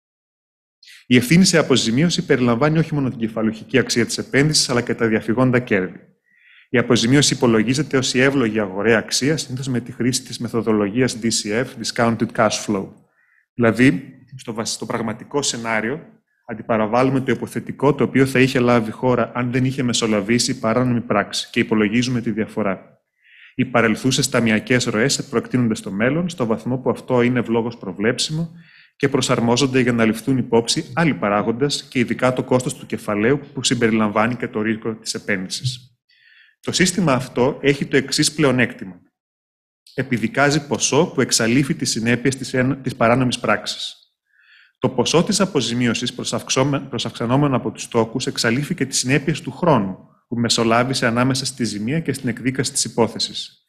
Η ευθύνη σε αποζημίωση περιλαμβάνει όχι μόνο την κεφαλουχική αξία της επένδυσης, αλλά και τα διαφυγόντα κέρδη. Η αποζημίωση υπολογίζεται ως η εύλογη αγοραία αξία, συνήθως με τη χρήση της μεθοδολογίας DCF, Discounted Cash Flow. Δηλαδή, στο πραγματικό σενάριο, αντιπαραβάλλουμε το υποθετικό το οποίο θα είχε λάβει χώρα αν δεν είχε μεσολαβήσει παράνομη πράξη και υπολογίζουμε τη διαφορά. Οι παρελθούσες ταμειακές ροές προεκτείνονται στο μέλλον, στο βαθμό που αυτό είναι ευλόγως προβλέψιμο και προσαρμόζονται για να ληφθούν υπόψη άλλοι παράγοντες και ειδικά το κόστος του κεφαλαίου που συμπεριλαμβάνει και το ρίσκο της επένδυσης. Το σύστημα αυτό έχει το εξής πλεονέκτημα. Επιδικάζει ποσό που εξαλείφει τις συνέπειες της παράνομης πράξης. Το ποσό της αποζημίωσης προσαυξανόμενο από τους τόκους εξαλείφει και τις συνέπειες του χρόνου που μεσολάβησε ανάμεσα στη ζημία και στην εκδίκαση της υπόθεσης.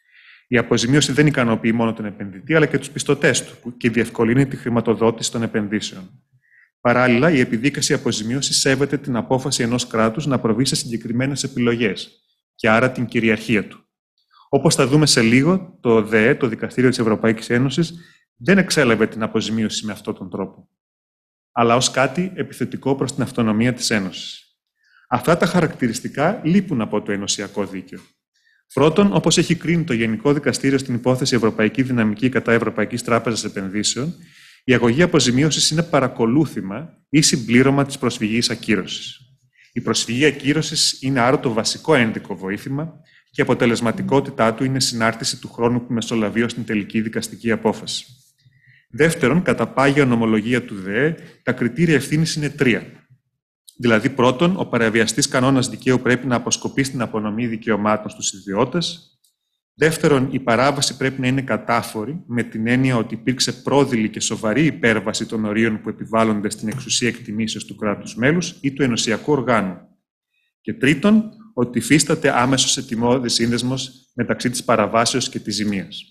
Η αποζημίωση δεν ικανοποιεί μόνο τον επενδυτή, αλλά και τους πιστωτές του και διευκολύνει τη χρηματοδότηση των επενδύσεων. Παράλληλα, η επιδίκαση αποζημίωση σέβεται την απόφαση ενός κράτους να προβεί σε συγκεκριμένες επιλογές και άρα την κυριαρχία του. Όπως θα δούμε σε λίγο, το ΔΕ, το Δικαστήριο της Ευρωπαϊκής Ένωσης, δεν εξέλαβε την αποζημίωση με αυτόν τον τρόπο, αλλά ως κάτι επιθετικό προς την αυτονομία της Ένωσης. Αυτά τα χαρακτηριστικά λείπουν από το ενωσιακό δίκαιο. Πρώτον, όπως έχει κρίνει το Γενικό Δικαστήριο στην υπόθεση Ευρωπαϊκή Δυναμική κατά Ευρωπαϊκής Τράπεζας Επενδύσεων, η αγωγή αποζημίωσης είναι παρακολούθημα ή συμπλήρωμα της προσφυγής ακύρωσης. Η προσφυγή ακύρωσης είναι άρα το βασικό ένδικο βοήθημα και η αποτελεσματικότητά του είναι συνάρτηση του χρόνου που μεσολαβεί ως την τελική δικαστική απόφαση. Δεύτερον, κατά πάγια νομολογία του ΔΕ, τα κριτήρια ευθύνης είναι 3. Δηλαδή, πρώτον, ο παραβιαστής κανόνας δικαίου πρέπει να αποσκοπεί στην απονομή δικαιωμάτων στους ιδιώτες. Δεύτερον, η παράβαση πρέπει να είναι κατάφορη, με την έννοια ότι υπήρξε πρόδειλη και σοβαρή υπέρβαση των ορίων που επιβάλλονται στην εξουσία εκτιμήσεως του κράτους μέλους ή του ενωσιακού οργάνου. Και τρίτον, ότι υφίσταται άμεσος ετοιμώδης σύνδεσμος μεταξύ της παραβάσεως και της ζημίας.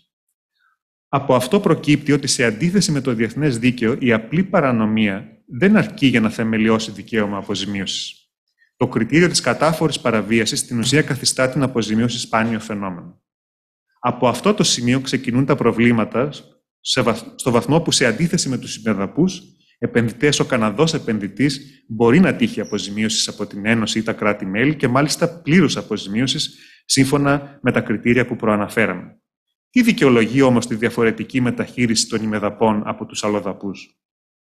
Από αυτό προκύπτει ότι σε αντίθεση με το διεθνές δίκαιο, η απλή παρανομία δεν αρκεί για να θεμελιώσει δικαίωμα αποζημίωσης. Το κριτήριο της κατάφορης παραβίασης στην ουσία καθιστά την αποζημίωση σπάνιο φαινόμενο. Από αυτό το σημείο ξεκινούν τα προβλήματα, στο βαθμό που σε αντίθεση με τους συμμεδαπούς επενδυτές, ο Καναδός επενδυτής μπορεί να τύχει αποζημίωσης από την Ένωση ή τα κράτη-μέλη και μάλιστα πλήρους αποζημίωσης σύμφωνα με τα κριτήρια που προαναφέραμε. Τι δικαιολογεί όμως τη διαφορετική μεταχείριση των ημεδαπών από τους αλλοδαπούς?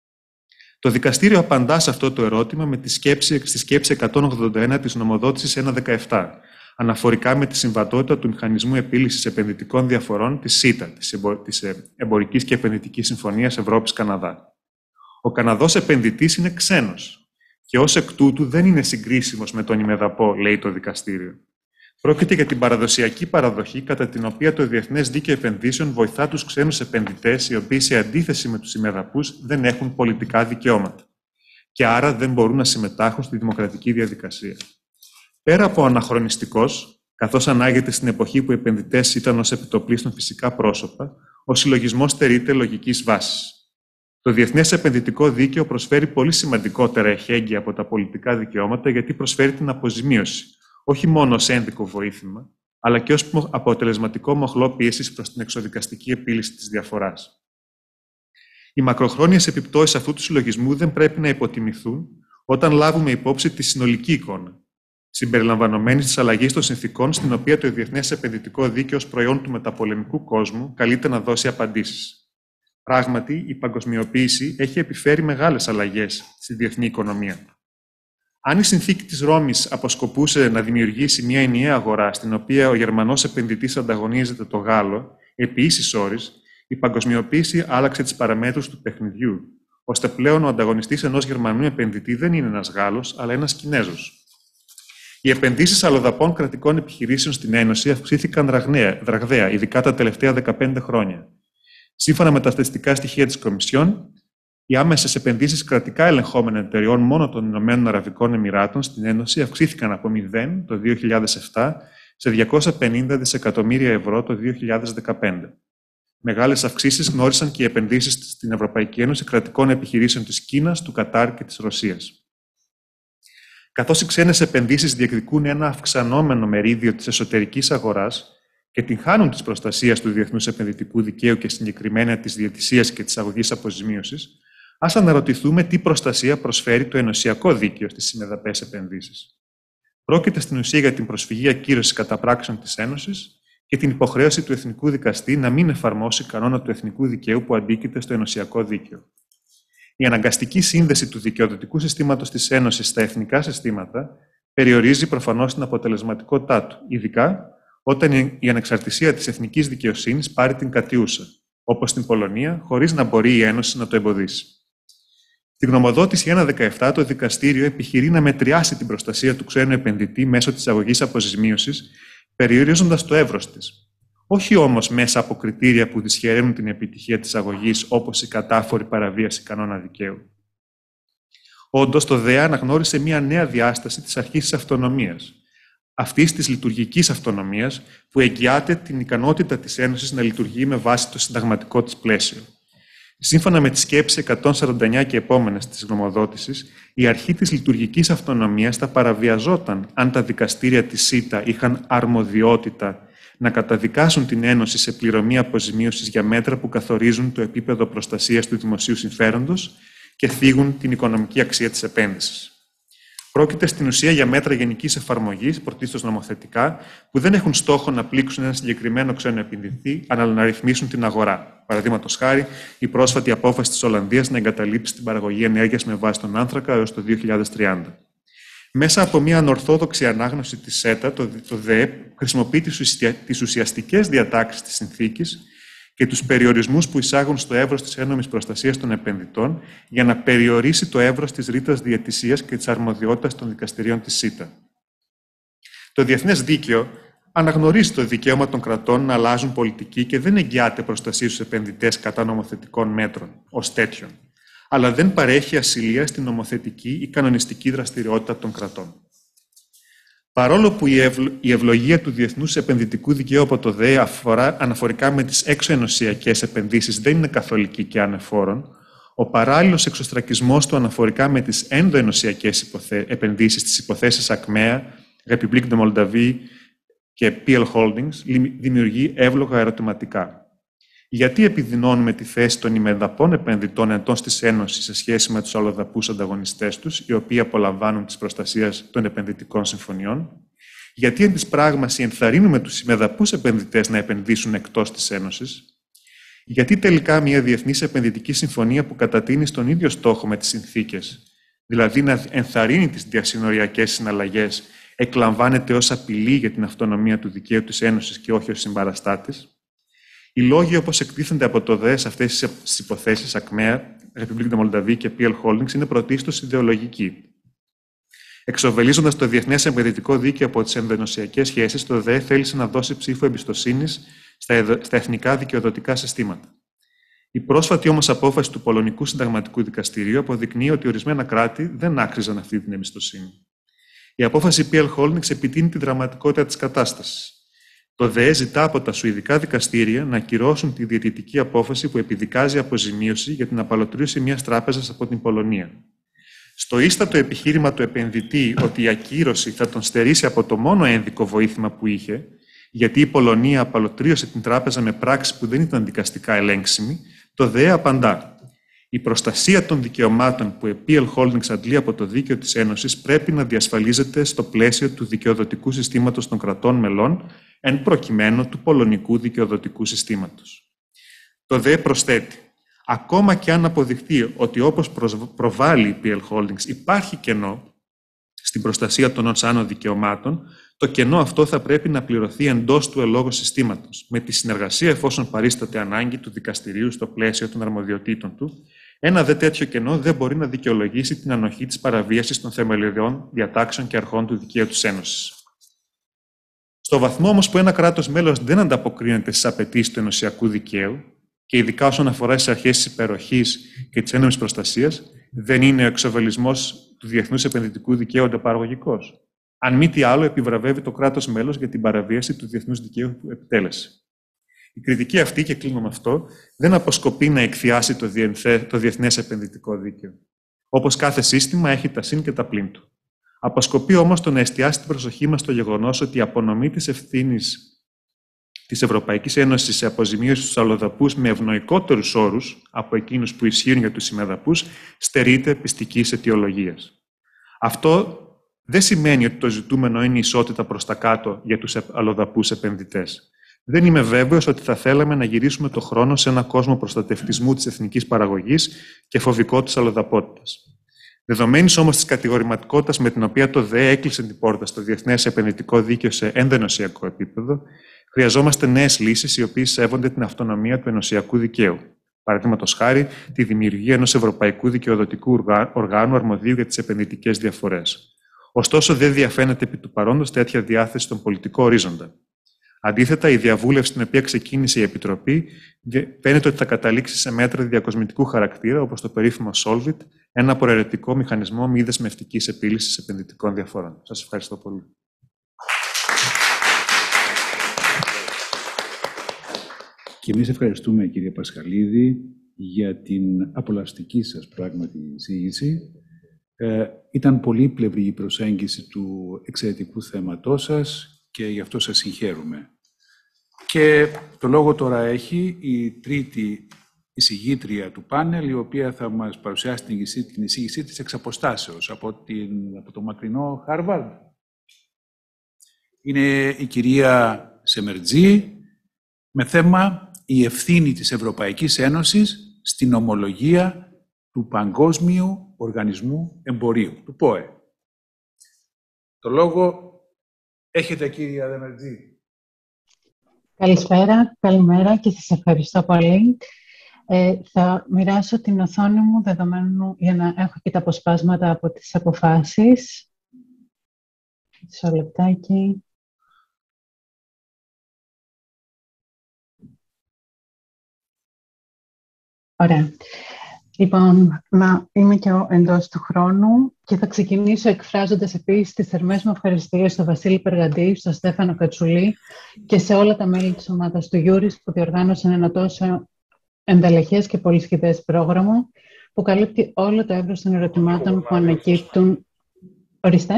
Το δικαστήριο απαντά σε αυτό το ερώτημα με στη σκέψη 181 της νομοδότησης 1.17, αναφορικά με τη συμβατότητα του Μηχανισμού Επίλυσης Επενδυτικών Διαφορών της ΣΥΤΑ, της Εμπορικής και Επενδυτικής Συμφωνίας Ευρώπης-Καναδά. Ο Καναδός επενδυτής είναι ξένος και ως εκ τούτου δεν είναι συγκρίσιμος με τον ημεδαπό, λέει το δικαστήριο. Πρόκειται για την παραδοσιακή παραδοχή κατά την οποία το Διεθνές Δίκαιο Επενδύσεων βοηθά τους ξένους επενδυτές, οι οποίοι σε αντίθεση με τους ημεδαπούς δεν έχουν πολιτικά δικαιώματα και άρα δεν μπορούν να συμμετάχουν στη δημοκρατική διαδικασία. Πέρα από αναχρονιστικός, καθώς ανάγεται στην εποχή που οι επενδυτές ήταν ως επιτοπλίστων φυσικά πρόσωπα, ο συλλογισμός στερείται λογικής βάσης. Το Διεθνές Επενδυτικό Δίκαιο προσφέρει πολύ σημαντικότερα εχέγγυα από τα πολιτικά δικαιώματα, γιατί προσφέρει την αποζημίωση, όχι μόνο ως ένδικο βοήθημα, αλλά και ως αποτελεσματικό μοχλό πίεσης προς την εξοδικαστική επίλυση της διαφοράς. Οι μακροχρόνιες επιπτώσεις αυτού του συλλογισμού δεν πρέπει να υποτιμηθούν όταν λάβουμε υπόψη τη συνολική εικόνα, συμπεριλαμβανομένης της αλλαγής των συνθηκών, στην οποία το Διεθνές Επενδυτικό Δίκαιο ως προϊόν του μεταπολεμικού κόσμου καλείται να δώσει απαντήσεις. Πράγματι, η παγκοσμιοποίηση έχει επιφέρει μεγάλες αλλαγές στη διεθνή οικονομία. Αν η συνθήκη της Ρώμης αποσκοπούσε να δημιουργήσει μια ενιαία αγορά, στην οποία ο Γερμανός επενδυτής ανταγωνίζεται το Γάλλο, επί ίσης όρης, η παγκοσμιοποίηση άλλαξε τις παραμέτρους του παιχνιδιού, ώστε πλέον ο ανταγωνιστής ενός Γερμανού επενδυτή δεν είναι ένας Γάλλος, αλλά ένας Κινέζος. Οι επενδύσεις αλλοδαπών κρατικών επιχειρήσεων στην Ένωση αυξήθηκαν ραγδαία, ειδικά τα τελευταία 15 χρόνια. Σύμφωνα με τα στατιστικά στοιχεία της Κομισιόν, οι άμεσες επενδύσεις κρατικά ελεγχόμενων εταιριών μόνο των Ηνωμένων Αραβικών Εμιράτων στην Ένωση αυξήθηκαν από 0 το 2007 σε 250 δισεκατομμύρια ευρώ το 2015. Μεγάλες αυξήσεις γνώρισαν και οι επενδύσεις στην Ευρωπαϊκή Ένωση κρατικών επιχειρήσεων της Κίνας, του Κατάρ και της Ρωσίας. Καθώς οι ξένες επενδύσεις διεκδικούν ένα αυξανόμενο μερίδιο της εσωτερικής αγοράς και την χάνουν της προστασίας του διεθνούς επενδυτικού δικαίου και συγκεκριμένα της διαιτησίας και της αγωγής αποζημίωσης, ας αναρωτηθούμε τι προστασία προσφέρει το ενωσιακό δίκαιο στις συμμεδαπές επενδύσεις. Πρόκειται στην ουσία για την προσφυγή ακύρωσης κατά πράξεων της Ένωσης και την υποχρέωση του εθνικού δικαστή να μην εφαρμόσει κανόνα του εθνικού δικαίου που αντίκειται στο ενωσιακό δίκαιο. Η αναγκαστική σύνδεση του δικαιοδοτικού συστήματος της Ένωσης στα εθνικά συστήματα περιορίζει προφανώς την αποτελεσματικότητά του, ειδικά όταν η ανεξαρτησία της εθνικής δικαιοσύνης πάρει την κατιούσα, όπως στην Πολωνία, χωρίς να μπορεί η Ένωση να το εμποδίσει. Στη γνωμοδότηση 1.17, το δικαστήριο επιχειρεί να μετριάσει την προστασία του ξένου επενδυτή μέσω της αγωγής αποζημίωσης, περιορίζοντας το εύρος της. Όχι όμως μέσα από κριτήρια που δυσχεραίνουν την επιτυχία της αγωγής, όπως η κατάφορη παραβίαση κανόνα δικαίου. Όντως, το ΔΕΑ αναγνώρισε μια νέα διάσταση της αρχής της αυτονομίας, αυτής της λειτουργικής αυτονομίας που εγγυάται την ικανότητα της Ένωσης να λειτουργεί με βάση το συνταγματικό της πλαίσιο. Σύμφωνα με τη σκέψη 149 και επόμενες της γνωμοδότησης, η αρχή της λειτουργικής αυτονομίας θα παραβιαζόταν αν τα δικαστήρια της ΣΥΤΑ είχαν αρμοδιότητα να καταδικάσουν την Ένωση σε πληρωμή αποζημίωσης για μέτρα που καθορίζουν το επίπεδο προστασίας του δημοσίου συμφέροντος και θίγουν την οικονομική αξία της επένδυσης. Πρόκειται στην ουσία για μέτρα γενικής εφαρμογής, πρωτίστως νομοθετικά, που δεν έχουν στόχο να πλήξουν ένα συγκεκριμένο ξένο επενδυτή, αλλά να ρυθμίσουν την αγορά. Παραδείγματος χάρη, η πρόσφατη απόφαση της Ολλανδίας να εγκαταλείψει την παραγωγή ενέργειας με βάση τον άνθρακα έως το 2030. Μέσα από μια ανορθόδοξη ανάγνωση της ΣΕΤΑ, το ΔΕΕ χρησιμοποιεί τις ουσιαστικές διατάξεις της συνθήκης και τους περιορισμούς που εισάγουν στο εύρος της ένομης προστασίας των επενδυτών για να περιορίσει το εύρος της ρήτρας διαιτησίας και της αρμοδιότητας των δικαστηρίων της ΣΥΤΑ. Το διεθνές δίκαιο αναγνωρίζει το δικαίωμα των κρατών να αλλάζουν πολιτική και δεν εγγυάται προστασία στους επενδυτές κατά νομοθετικών μέτρων ως τέτοιων, αλλά δεν παρέχει ασυλία στην νομοθετική ή κανονιστική δραστηριότητα των κρατών. Παρόλο που η ευλογία του διεθνούς επενδυτικού δικαίου από το ΔΕΕ αναφορικά με τις εξωενωσιακές επενδύσεις δεν είναι καθολική και ανεφόρον, ο παράλληλος εξωστρακισμός του αναφορικά με τις ενδοενωσιακές επενδύσεις στις υποθέσεις ΑΚΜΕΑ, République de Moldavie και PL Holdings δημιουργεί εύλογα ερωτηματικά. Γιατί επιδεινώνουμε τη θέση των ημεδαπών επενδυτών εντός της Ένωσης σε σχέση με τους αλλοδαπούς ανταγωνιστές τους, οι οποίοι απολαμβάνουν της προστασίας των επενδυτικών συμφωνιών? Γιατί εν της πράγμαση ενθαρρύνουμε τους ημεδαπούς επενδυτές να επενδύσουν εκτός της Ένωσης? Γιατί τελικά μια διεθνής επενδυτική συμφωνία που κατατείνει στον ίδιο στόχο με τις συνθήκες, δηλαδή να ενθαρρύνει τις διασυνοριακές συναλλαγές, εκλαμβάνεται ως απειλή για την αυτονομία του δικαίου της Ένωσης και όχι ως συμπαραστάτης? Οι λόγοι όπως εκτίθενται από το ΔΕΕ σε αυτές τις υποθέσεις ΑΚΜΕΑ, République de Moldavie και PL Holdings είναι πρωτίστως ιδεολογικοί. Εξοβελίζοντας το διεθνές επενδυτικό δίκαιο από τις ενδοενωσιακές σχέσεις, το ΔΕΕ θέλησε να δώσει ψήφο εμπιστοσύνης στα εθνικά δικαιοδοτικά συστήματα. Η πρόσφατη όμως απόφαση του Πολωνικού Συνταγματικού Δικαστηρίου αποδεικνύει ότι ορισμένα κράτη δεν άξιζαν αυτή την εμπιστοσύνη. Η απόφαση PL Holdings επιτείνει τη δραματικότητα της κατάστασης. Το ΔΕΕ ζητά από τα σουηδικά δικαστήρια να ακυρώσουν τη διαιτητική απόφαση που επιδικάζει αποζημίωση για την απαλωτρίωση μιας τράπεζας από την Πολωνία. Στο ίστατο επιχείρημα του επενδυτή ότι η ακύρωση θα τον στερήσει από το μόνο ένδικο βοήθημα που είχε, γιατί η Πολωνία απαλωτρίωσε την τράπεζα με πράξη που δεν ήταν δικαστικά ελέγξιμη, το ΔΕΕ απαντά: η προστασία των δικαιωμάτων που η PL Holdings αντλεί από το δίκαιο της Ένωσης πρέπει να διασφαλίζεται στο πλαίσιο του δικαιοδοτικού συστήματος των κρατών μελών, εν προκειμένου του πολωνικού δικαιοδοτικού συστήματος. Το ΔΕΕ προσθέτει: ακόμα και αν αποδειχθεί ότι όπως προβάλλει η PL Holdings υπάρχει κενό στην προστασία των ως άνω δικαιωμάτων, το κενό αυτό θα πρέπει να πληρωθεί εντός του ελόγου συστήματος, με τη συνεργασία, εφόσον παρίσταται ανάγκη, του δικαστηρίου στο πλαίσιο των αρμοδιοτήτων του. Ένα δε τέτοιο κενό δεν μπορεί να δικαιολογήσει την ανοχή της παραβίασης των θεμελιωδών διατάξεων και αρχών του δικαίου της Ένωσης. Στο βαθμό όμως που ένα κράτος μέλος δεν ανταποκρίνεται στις απαιτήσεις του ενωσιακού δικαίου, και ειδικά όσον αφορά στις αρχές της υπεροχής και της ένομης προστασίας, δεν είναι ο εξοβελισμός του διεθνούς επενδυτικού δικαίου ανταπαραγωγικός? Αν μη τι άλλο, επιβραβεύει το κράτος μέλος για την παραβίαση του διεθνούς δικαίου που επιτέλεσε. Η κριτική αυτή, και κλείνω με αυτό, δεν αποσκοπεί να εκθιάσει το διεθνές επενδυτικό δίκαιο. Όπως κάθε σύστημα έχει τα συν και τα πλήν του. Αποσκοπεί όμως το να εστιάσει την προσοχή μας στο γεγονός ότι η απονομή της ευθύνης της Ευρωπαϊκής Ένωσης σε αποζημίωση στους αλλοδαπούς με ευνοϊκότερους όρους από εκείνους που ισχύουν για τους ημεδαπούς στερείται πιστικής αιτιολογίας. Αυτό δεν σημαίνει ότι το ζητούμενο είναι η ισότητα προς τα κάτω για τους αλλοδαπούς επενδυτές. Δεν είμαι βέβαιος ότι θα θέλαμε να γυρίσουμε το χρόνο σε ένα κόσμο προστατευτισμού της εθνικής παραγωγής και φοβικό της αλλοδαπότητας. Δεδομένης όμως της κατηγορηματικότητας με την οποία το ΔΕΕ έκλεισε την πόρτα στο διεθνές επενδυτικό δίκαιο σε ενδοενωσιακό επίπεδο, χρειαζόμαστε νέες λύσεις οι οποίες σέβονται την αυτονομία του ενωσιακού δικαίου. Παραδείγματος χάρη, τη δημιουργία ενός ευρωπαϊκού δικαιοδοτικού οργάνου αρμοδίου για τις επενδυτικές διαφορές. Ωστόσο, δεν διαφαίνεται επί του παρόντος τέτοια διάθεση στον πολιτικό ορίζοντα. Αντίθετα, η διαβούλευση την οποία ξεκίνησε η Επιτροπή φαίνεται ότι θα καταλήξει σε μέτρα διακοσμητικού χαρακτήρα, όπως το περίφημο Solvit, ένα προαιρετικό μηχανισμό μη δεσμευτικής επίλυσης επενδυτικών διαφορών. Σας ευχαριστώ πολύ. Και εμείς ευχαριστούμε, κύριε Πασχαλίδη, για την απολαυστική σας πράγματι εισήγηση. Ήταν πολύπλευρη η προσέγγιση του εξαιρετικού θέματός σας και γι' αυτό σας συγχαίρουμε. Και το λόγο τώρα έχει η τρίτη εισηγήτρια του πάνελ, η οποία θα μας παρουσιάσει την εισήγησή της εξ αποστάσεως από το μακρινό Χάρβαρντ. Είναι η κυρία Σεμερτζή, με θέμα η ευθύνη της Ευρωπαϊκής Ένωσης στην ομολογία του Παγκόσμιου Οργανισμού Εμπορίου, του ΠΟΕ. Το λόγο έχετε, κυρία Σεμερτζή. Καλησπέρα, καλημέρα και σας ευχαριστώ πολύ. Θα μοιράσω την οθόνη μου δεδομένου για να έχω και τα αποσπάσματα από τις αποφάσεις. Μισό λεπτάκι. Ωραία. Λοιπόν, να είμαι και εντός του χρόνου και θα ξεκινήσω εκφράζοντας επίσης τις θερμές μου ευχαριστίες στον Βασίλη Περγαντή, στον Στέφανο Κατσουλή και σε όλα τα μέλη της ομάδας του Γιούρις που διοργάνωσαν ένα τόσο ενδελεχές και πολυσχηδές πρόγραμμα που καλύπτει όλο το εύρος των ερωτημάτων που ανακύπτουν. Ορίστε.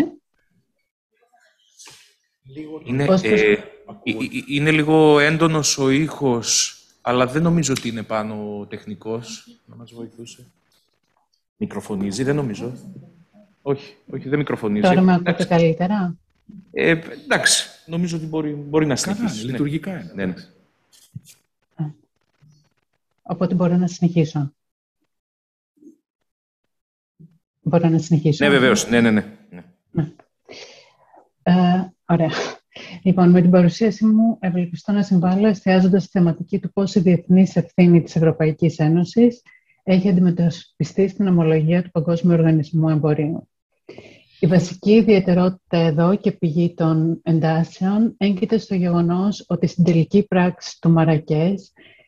Είναι λίγο έντονος ο ήχος, αλλά δεν νομίζω ότι είναι πάνω ο τεχνικός. Να μας βοηθούσε. Μικροφωνίζει, δεν νομίζω. Όχι, δεν μικροφωνίζει. Τώρα με ακούτε καλύτερα. Εντάξει, νομίζω ότι μπορεί να συνεχίσει. Καλά, λειτουργικά είναι. Ναι. Οπότε μπορώ να συνεχίσω. Μπορώ να συνεχίσω. Ναι, βεβαίως. Ναι. Ωραία. Λοιπόν, με την παρουσίαση μου ευελπιστώ να συμβάλλω εστιάζοντας στη θεματική του πώς η διεθνής ευθύνη της Ευρωπαϊκής Ένωσης έχει αντιμετωπιστεί στην ομολογία του Παγκόσμιου Οργανισμού Εμπορίου. Η βασική ιδιαιτερότητα εδώ και πηγή των εντάσεων έγκυται στο γεγονός ότι στην τελική πράξη του Μαρακές,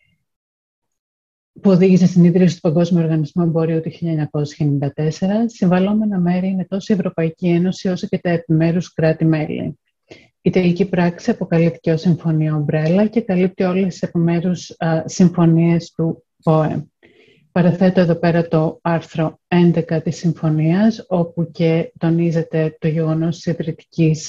που οδήγησε στην ίδρυση του Παγκόσμιου Οργανισμού Εμπορίου του 1994, συμβαλόμενα μέρη είναι τόσο η Ευρωπαϊκή Ένωση όσο και τα επιμέρους κράτη-μέλη. Η τελική πράξη αποκαλύπτει ως Συμφωνία Ομπρέλα και καλύπτει όλες τις επιμέρους συμφωνίες του ΠΟΕ. Παραθέτω εδώ πέρα το άρθρο 11 της Συμφωνίας, όπου και τονίζεται το γεγονός της ιδρυτικής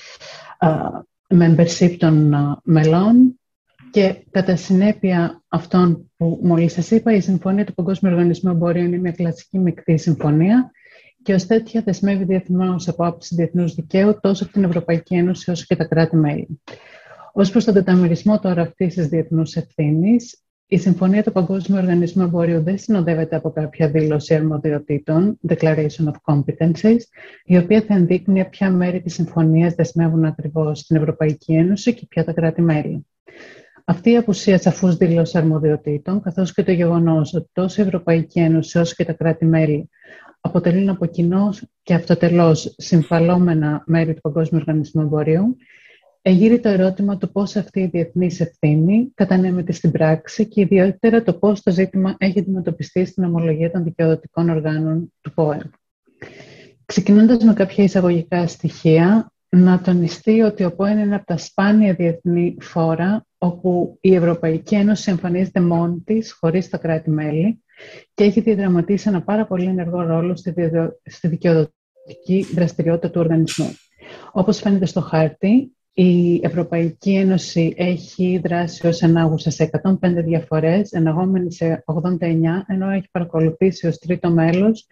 membership των μελών και κατά συνέπεια αυτών που μόλις σας είπα, η Συμφωνία του Παγκόσμιου Οργανισμού Εμπορίου είναι μια κλασική μεικτή συμφωνία και ως τέτοια δεσμεύει διεθνώς από άποψη διεθνούς δικαίου τόσο από την Ευρωπαϊκή Ένωση όσο και τα κράτη-μέλη. Ως προς τον καταμερισμό τώρα αυτής της διεθνούς ευθύνης, η Συμφωνία του Παγκόσμιου Οργανισμού Εμπορίου δεν συνοδεύεται από κάποια δήλωση αρμοδιοτήτων, Declaration of Competencies, η οποία θα ενδείκνυε ποια μέρη της συμφωνίας δεσμεύουν ακριβώς την Ευρωπαϊκή Ένωση και ποια τα κράτη-μέλη. Αυτή η απουσία σαφούς δήλωση αρμοδιοτήτων, καθώς και το γεγονός ότι τόσο η Ευρωπαϊκή Ένωση όσο και τα κράτη-μέλη αποτελούν από κοινώς και αυτοτελώς συμφαλόμενα μέρη του Παγκόσμιου Οργανισμού Εμπορίου, εγείρει το ερώτημα του πώς αυτή η διεθνής ευθύνη κατανέμεται στην πράξη και ιδιαίτερα το πώς το ζήτημα έχει αντιμετωπιστεί στην ομολογία των δικαιοδοτικών οργάνων του ΠΟΕ. Ξεκινώντας με κάποια εισαγωγικά στοιχεία, να τονιστεί ότι ο ΠΟΕ είναι ένα από τα σπάνια διεθνή φόρα όπου η Ευρωπαϊκή Ένωση εμφανίζεται μόνη της, χωρίς τα κράτη-μέλη, και έχει διαδραματίσει ένα πάρα πολύ ενεργό ρόλο στη δικαιοδοτική δραστηριότητα του οργανισμού. Όπως φαίνεται στο χάρτη, η Ευρωπαϊκή Ένωση έχει δράσει ως ενάγουσα σε 105 διαφορές, εναγόμενη σε 89, ενώ έχει παρακολουθήσει ως τρίτο μέλος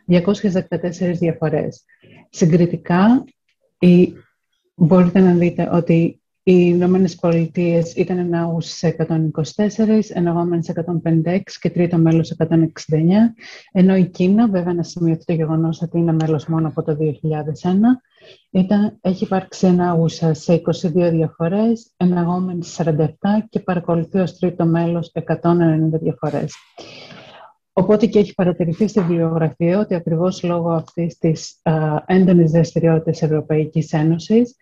214 διαφορές. Συγκριτικά, μπορείτε να δείτε ότι οι Ηνωμένες Πολιτείες ήταν ενάγουσες σε 124, εναγόμενες σε 156 και τρίτο μέλος σε 169, ενώ η Κίνα, βέβαια να σημειωθεί το γεγονός ότι είναι μέλος μόνο από το 2001, έχει υπάρξει ενάγουσα σε 22 διαφορές, εναγόμενη σε 47 και παρακολουθεί ως τρίτο μέλος 190 διαφορές. Οπότε και έχει παρατηρηθεί στη βιβλιογραφία ότι ακριβώς λόγω αυτής της έντονης δραστηριότητας Ευρωπαϊκής Ένωσης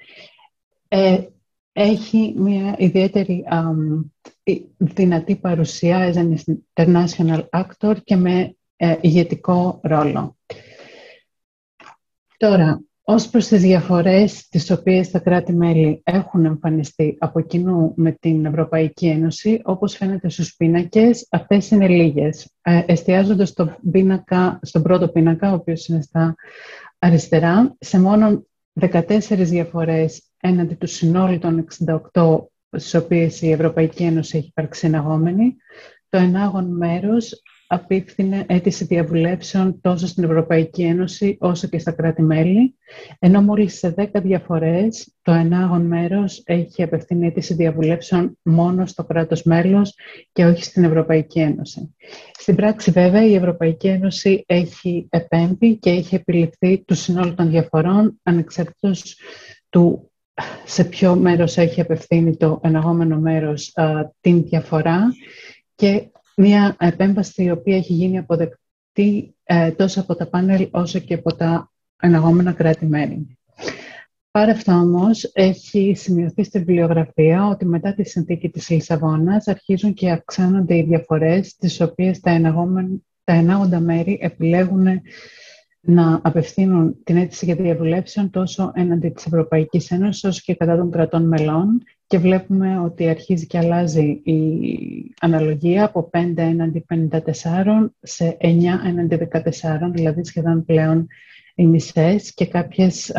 έχει μια ιδιαίτερη δυνατή παρουσία as an international actor και με ηγετικό ρόλο. Τώρα, Ως προς τις διαφορές τις οποίες τα κράτη-μέλη έχουν εμφανιστεί από κοινού με την Ευρωπαϊκή Ένωση, όπως φαίνεται στους πίνακες, αυτές είναι λίγες. Εστιάζοντας στον πρώτο πίνακα, ο οποίος είναι στα αριστερά, σε μόνο 14 διαφορές έναντι του συνόλου των 68 στις οποίες η Ευρωπαϊκή Ένωση έχει υπάρξει εναγόμενη, το ενάγων μέρος απίφθινε αίτηση διαβουλεύσεων τόσο στην Ευρωπαϊκή Ένωση όσο και στα κράτη-μέλη, ενώ μόλις σε 10 διαφορές το ενάγων μέρος έχει απευθύνει αίτηση διαβουλεύσεων μόνο στο κράτος μέλος και όχι στην Ευρωπαϊκή Ένωση. Στην πράξη, βέβαια, η Ευρωπαϊκή Ένωση έχει επέμβει και έχει επιληφθεί του συνόλου των διαφορών, ανεξαρτήτως του σε ποιο μέρος έχει απευθύνει το εναγόμενο μέρος την διαφορά, και μια επέμβαση η οποία έχει γίνει αποδεκτή τόσο από τα πάνελ όσο και από τα εναγόμενα κράτη-μέλη. Παρά αυτά όμως, έχει σημειωθεί στη βιβλιογραφία ότι μετά τη συνθήκη της Λισαβόνας αρχίζουν και αυξάνονται οι διαφορές τις οποίες τα ενάγοντα μέρη επιλέγουν να απευθύνουν την αίτηση για διαβουλεύσεων τόσο έναντι της Ευρωπαϊκής Ένωσης όσο και κατά των κρατών μελών, και βλέπουμε ότι αρχίζει και αλλάζει η αναλογία από 5 έναντι 54 σε 9 έναντι 14, δηλαδή σχεδόν πλέον οι μισές, και κάποιες,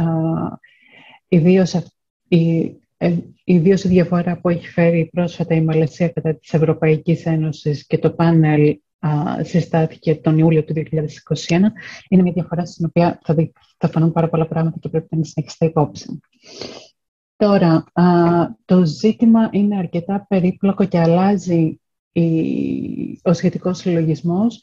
ιδίως η διαφορά που έχει φέρει πρόσφατα η Μαλαισία κατά της Ευρωπαϊκής Ένωσης και το πάνελ συστάθηκε τον Ιούλιο του 2021, είναι μια διαφορά στην οποία θα φανούν πάρα πολλά πράγματα και πρέπει να συνεχιστεί υπόψη. Τώρα, το ζήτημα είναι αρκετά περίπλοκο και αλλάζει ο σχετικός συλλογισμός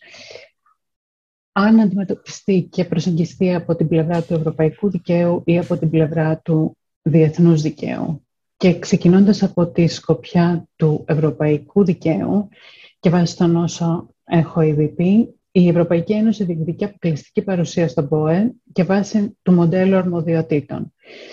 αν αντιμετωπιστεί και προσεγγιστεί από την πλευρά του ευρωπαϊκού δικαίου ή από την πλευρά του διεθνούς δικαίου. Και ξεκινώντας από τη σκοπιά του ευρωπαϊκού δικαίου και βάσει των όσων έχω ήδη πει, η Ευρωπαϊκή Ένωση διεκδικεί αποκλειστική παρουσία στον ΠΟΕ και βάσει του μοντέλου αρμοδιοτήτων.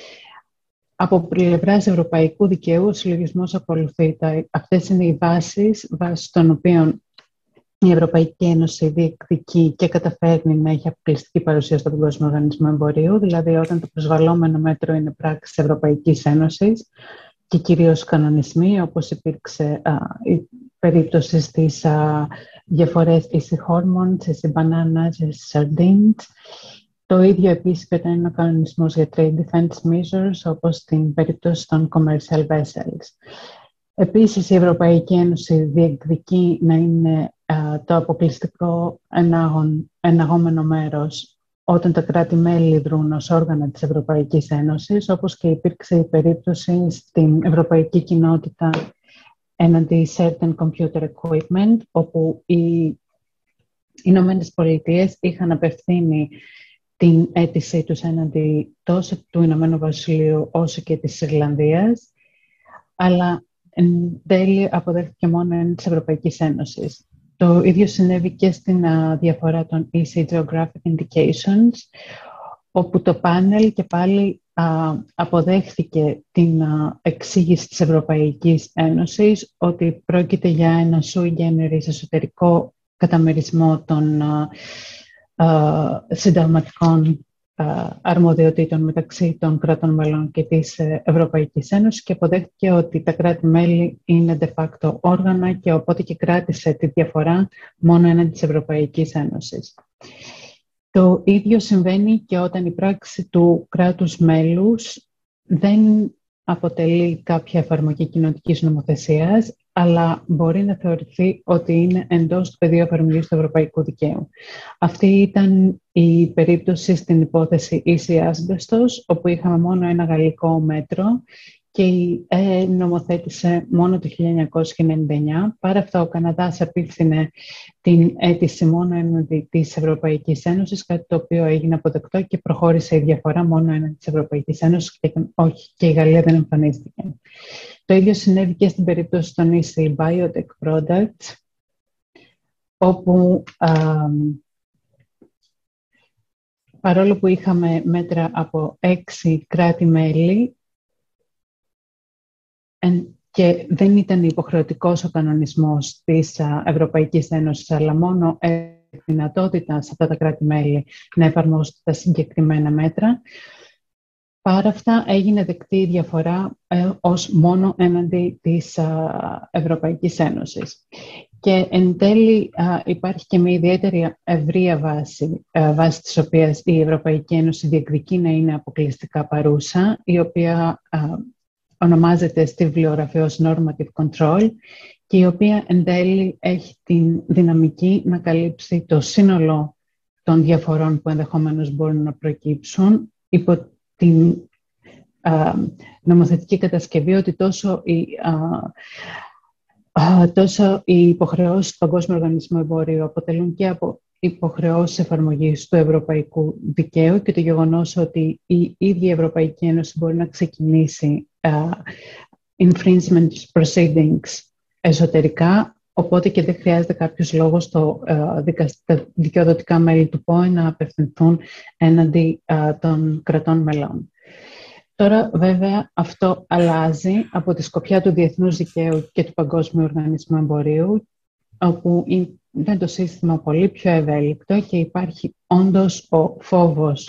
Από πλευράς ευρωπαϊκού δικαίου, ο συλλογισμός ακολουθεί. Αυτές είναι οι βάσεις των οποίων η Ευρωπαϊκή Ένωση διεκδικεί και καταφέρνει να έχει αποκλειστική παρουσία στον Παγκόσμιο Οργανισμό Εμπορίου, δηλαδή όταν το προσβαλλόμενο μέτρο είναι πράξη της Ευρωπαϊκής Ένωσης και κυρίως κανονισμοί, όπως υπήρξε η περίπτωση στις διαφορές ίση hormones, ίση bananas, ίση sardines. Το ίδιο επίσης είναι ο κανονισμός για trade defense measures, όπως στην περίπτωση των commercial vessels. Επίσης, η Ευρωπαϊκή Ένωση διεκδικεί να είναι το αποκλειστικό εναγόμενο μέρος όταν τα κράτη-μέλη δρούν ως όργανα της Ευρωπαϊκής Ένωσης, όπως και υπήρξε η περίπτωση στην Ευρωπαϊκή Κοινότητα έναντι certain computer equipment, όπου οι Ηνωμένες Πολιτείες είχαν απευθύνει την αίτησή τους έναντι τόσο του Ηνωμένου Βασιλείου όσο και της Ιρλανδίας, αλλά εν τέλει αποδέχτηκε μόνο της Ευρωπαϊκής Ένωσης. Το ίδιο συνέβη και στην διαφορά των EC Geographic Indications, όπου το πάνελ και πάλι αποδέχθηκε την εξήγηση της Ευρωπαϊκής Ένωσης ότι πρόκειται για ένα sui generis εσωτερικό καταμερισμό των συνταγματικών αρμοδιοτήτων μεταξύ των κρατών μελών και της Ευρωπαϊκής Ένωσης, και αποδέχτηκε ότι τα κράτη-μέλη είναι de facto όργανα και οπότε και κράτησε τη διαφορά μόνο έναντι της Ευρωπαϊκής Ένωσης. Το ίδιο συμβαίνει και όταν η πράξη του κράτους μέλους δεν αποτελεί κάποια εφαρμογή κοινοτικής νομοθεσίας, αλλά μπορεί να θεωρηθεί ότι είναι εντός του πεδίου εφαρμογής του ευρωπαϊκού δικαίου. Αυτή ήταν η περίπτωση στην υπόθεση ίση άσμπεστος, όπου είχαμε μόνο ένα γαλλικό μέτρο και η νομοθέτησε μόνο το 1999. Παρά αυτά, ο Καναδάς απίφθινε την αίτηση μόνο έναντι της Ευρωπαϊκής Ένωσης, κάτι το οποίο έγινε αποδεκτό και προχώρησε η διαφορά μόνο έναντι της Ευρωπαϊκής Ένωσης και η Γαλλία δεν εμφανίστηκε. Το ίδιο συνέβη και στην περίπτωση των EC Biotech Products, όπου παρόλο που είχαμε μέτρα από 6 κράτη-μέλη, και δεν ήταν υποχρεωτικός ο κανονισμός της Ευρωπαϊκής Ένωσης, αλλά μόνο δυνατότητα σε αυτά τα κράτη-μέλη να εφαρμόσουν τα συγκεκριμένα μέτρα, Παρά αυτά έγινε δεκτή η διαφορά ως μόνο έναντι της Ευρωπαϊκής Ένωσης. Και εν τέλει υπάρχει και μια ιδιαίτερη ευρεία βάση της οποίας η Ευρωπαϊκή Ένωση διεκδικεί να είναι αποκλειστικά παρούσα, η οποία ονομάζεται στη βιβλιογραφία ως Normative Control και η οποία εν τέλει έχει την δυναμική να καλύψει το σύνολο των διαφορών που ενδεχομένως μπορούν να προκύψουν υπό την νομοθετική κατασκευή ότι τόσο οι υποχρεώσεις του Παγκόσμιου Οργανισμού Εμπορίου αποτελούν και από υποχρεώσεις εφαρμογής του ευρωπαϊκού δικαίου και το γεγονός ότι η ίδια η Ευρωπαϊκή Ένωση μπορεί να ξεκινήσει infringement proceedings εσωτερικά, οπότε και δεν χρειάζεται κάποιος λόγος στο δικαιοδοτικά μέλη του ΠΟΕ να απευθυνθούν έναντι των κρατών μελών. Τώρα, βέβαια, αυτό αλλάζει από τη σκοπιά του διεθνούς δικαίου και του Παγκόσμιου Οργανισμού Εμπορίου, όπου είναι το σύστημα πολύ πιο ευέλικτο και υπάρχει όντως ο φόβος,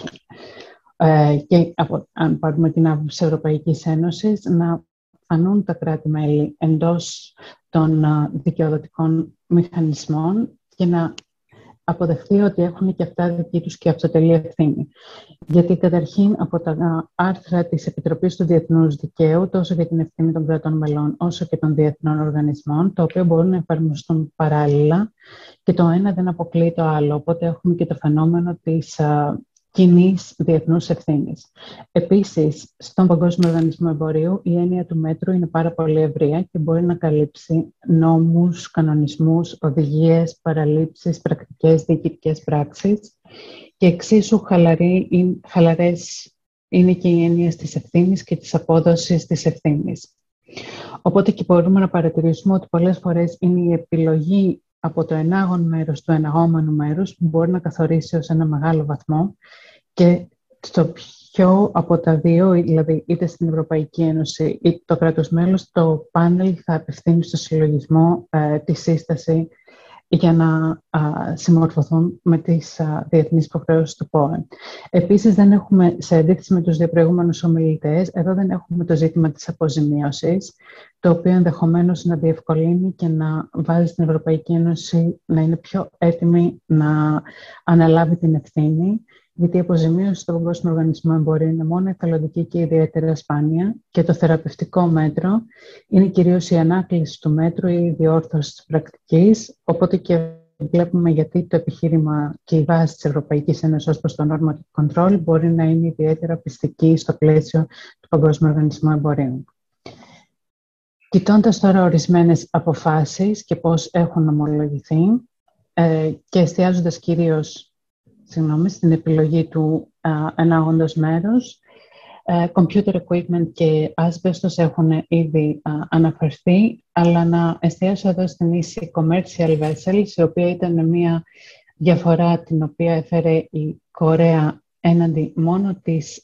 και αν πάρουμε την άποψη της Ευρωπαϊκής Ένωσης, να φανούν τα κράτη-μέλη εντός των δικαιοδοτικών μηχανισμών και να αποδεχθεί ότι έχουν και αυτά δική τους και αυτοτελή ευθύνη. Γιατί καταρχήν από τα άρθρα της Επιτροπής του Διεθνούς Δικαίου, τόσο για την ευθύνη των κρατών μελών, όσο και των διεθνών οργανισμών, τα οποία μπορούν να εφαρμοστούν παράλληλα και το ένα δεν αποκλείει το άλλο. Οπότε έχουμε και το φαινόμενο της κοινής διεθνούς ευθύνης. Επίσης, στον Παγκόσμιο Οργανισμό Εμπορίου η έννοια του μέτρου είναι πάρα πολύ ευρεία και μπορεί να καλύψει νόμους, κανονισμούς, οδηγίες, παραλήψεις, πρακτικές, διοικητικές πράξεις και εξίσου χαλαρές είναι και οι έννοιες της ευθύνης και της απόδοσης της ευθύνης. Οπότε και μπορούμε να παρατηρήσουμε ότι πολλές φορές είναι η επιλογή από το ενάγον μέρος του εναγόμενου μέρους που μπορεί να καθορίσει ως ένα μεγάλο βαθμό και στο ποιο από τα δύο, δηλαδή είτε στην Ευρωπαϊκή Ένωση είτε το κράτος μέλος, το πάνελ θα απευθύνει στο συλλογισμό τη σύσταση για να συμμορφωθούν με τις διεθνείς υποχρεώσεις του ΠΟΕ. Επίσης, δεν έχουμε, σε αντίθεση με τους δύο προηγούμενους ομιλητές, εδώ δεν έχουμε το ζήτημα της αποζημίωσης, το οποίο ενδεχομένως να διευκολύνει και να βάζει την Ευρωπαϊκή Ένωση να είναι πιο έτοιμη να αναλάβει την ευθύνη, γιατί η αποζημίωση στον Παγκόσμιο Οργανισμό Εμπορίου είναι μόνο εθελοντική και ιδιαίτερα σπάνια και το θεραπευτικό μέτρο είναι κυρίως η ανάκληση του μέτρου ή η διόρθωση της πρακτικής, οπότε και βλέπουμε γιατί το επιχείρημα και η βάση της Ευρωπαϊκής Ένωσης ως προς το Normative Control μπορεί να είναι ιδιαίτερα πιστική στο πλαίσιο του Παγκόσμιου Οργανισμού Εμπορίου. Κοιτώντας τώρα ορισμένες αποφάσεις και πώς έχουν ομολογηθεί και εστιάζοντας κυρίως στην επιλογή του ενάγοντος μέρους, computer equipment και asbestos έχουν ήδη αναφερθεί, αλλά να εστιάσω εδώ στην ίση commercial vessels, η οποία ήταν μια διαφορά την οποία έφερε η Κορέα έναντι μόνο της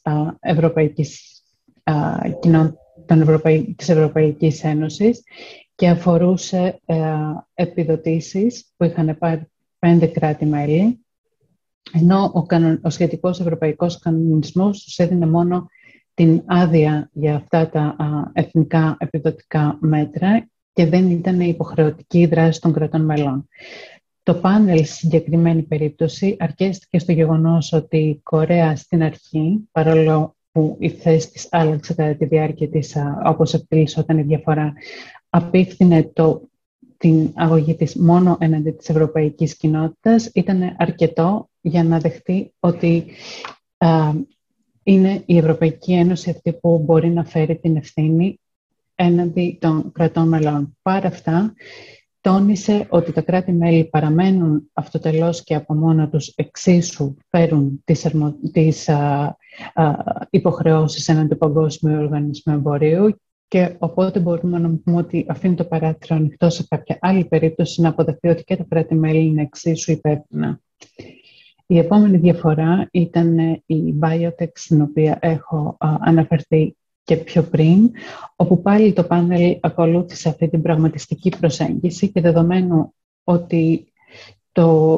της Ευρωπαϊκής Ένωσης και αφορούσε επιδοτήσεις που είχαν πάρει 5 κράτη-μέλη, ενώ ο σχετικός ευρωπαϊκός κανονισμός τους έδινε μόνο την άδεια για αυτά τα εθνικά επιδοτικά μέτρα και δεν ήταν υποχρεωτική η δράση των κρατών μελών. Το πάνελ στη συγκεκριμένη περίπτωση αρκέστηκε στο γεγονός ότι η Κορέα στην αρχή, παρόλο που η θέση της άλλαξε κατά τη διάρκεια της, όπως εκτελήσονταν η διαφορά, απίφθινε την αγωγή της μόνο έναντι της ευρωπαϊκής κοινότητας, ήταν αρκετό για να δεχτεί ότι είναι η Ευρωπαϊκή Ένωση αυτή που μπορεί να φέρει την ευθύνη έναντι των κρατών μελών. Παρά αυτά, τόνισε ότι τα κράτη-μέλη παραμένουν αυτοτελώς και από μόνα τους εξίσου φέρουν τις υποχρεώσεις έναντι του Παγκόσμιου Οργανισμού Εμπορίου και οπότε μπορούμε να πούμε ότι αφήνει το παράθυρο ανοιχτό σε κάποια άλλη περίπτωση να αποδεχτεί ότι και τα κράτη-μέλη είναι εξίσου υπεύθυνα. Η επόμενη διαφορά ήταν η Biotech, στην οποία έχω αναφερθεί και πιο πριν, όπου πάλι το πάνελ ακολούθησε αυτή την πραγματιστική προσέγγιση και δεδομένου ότι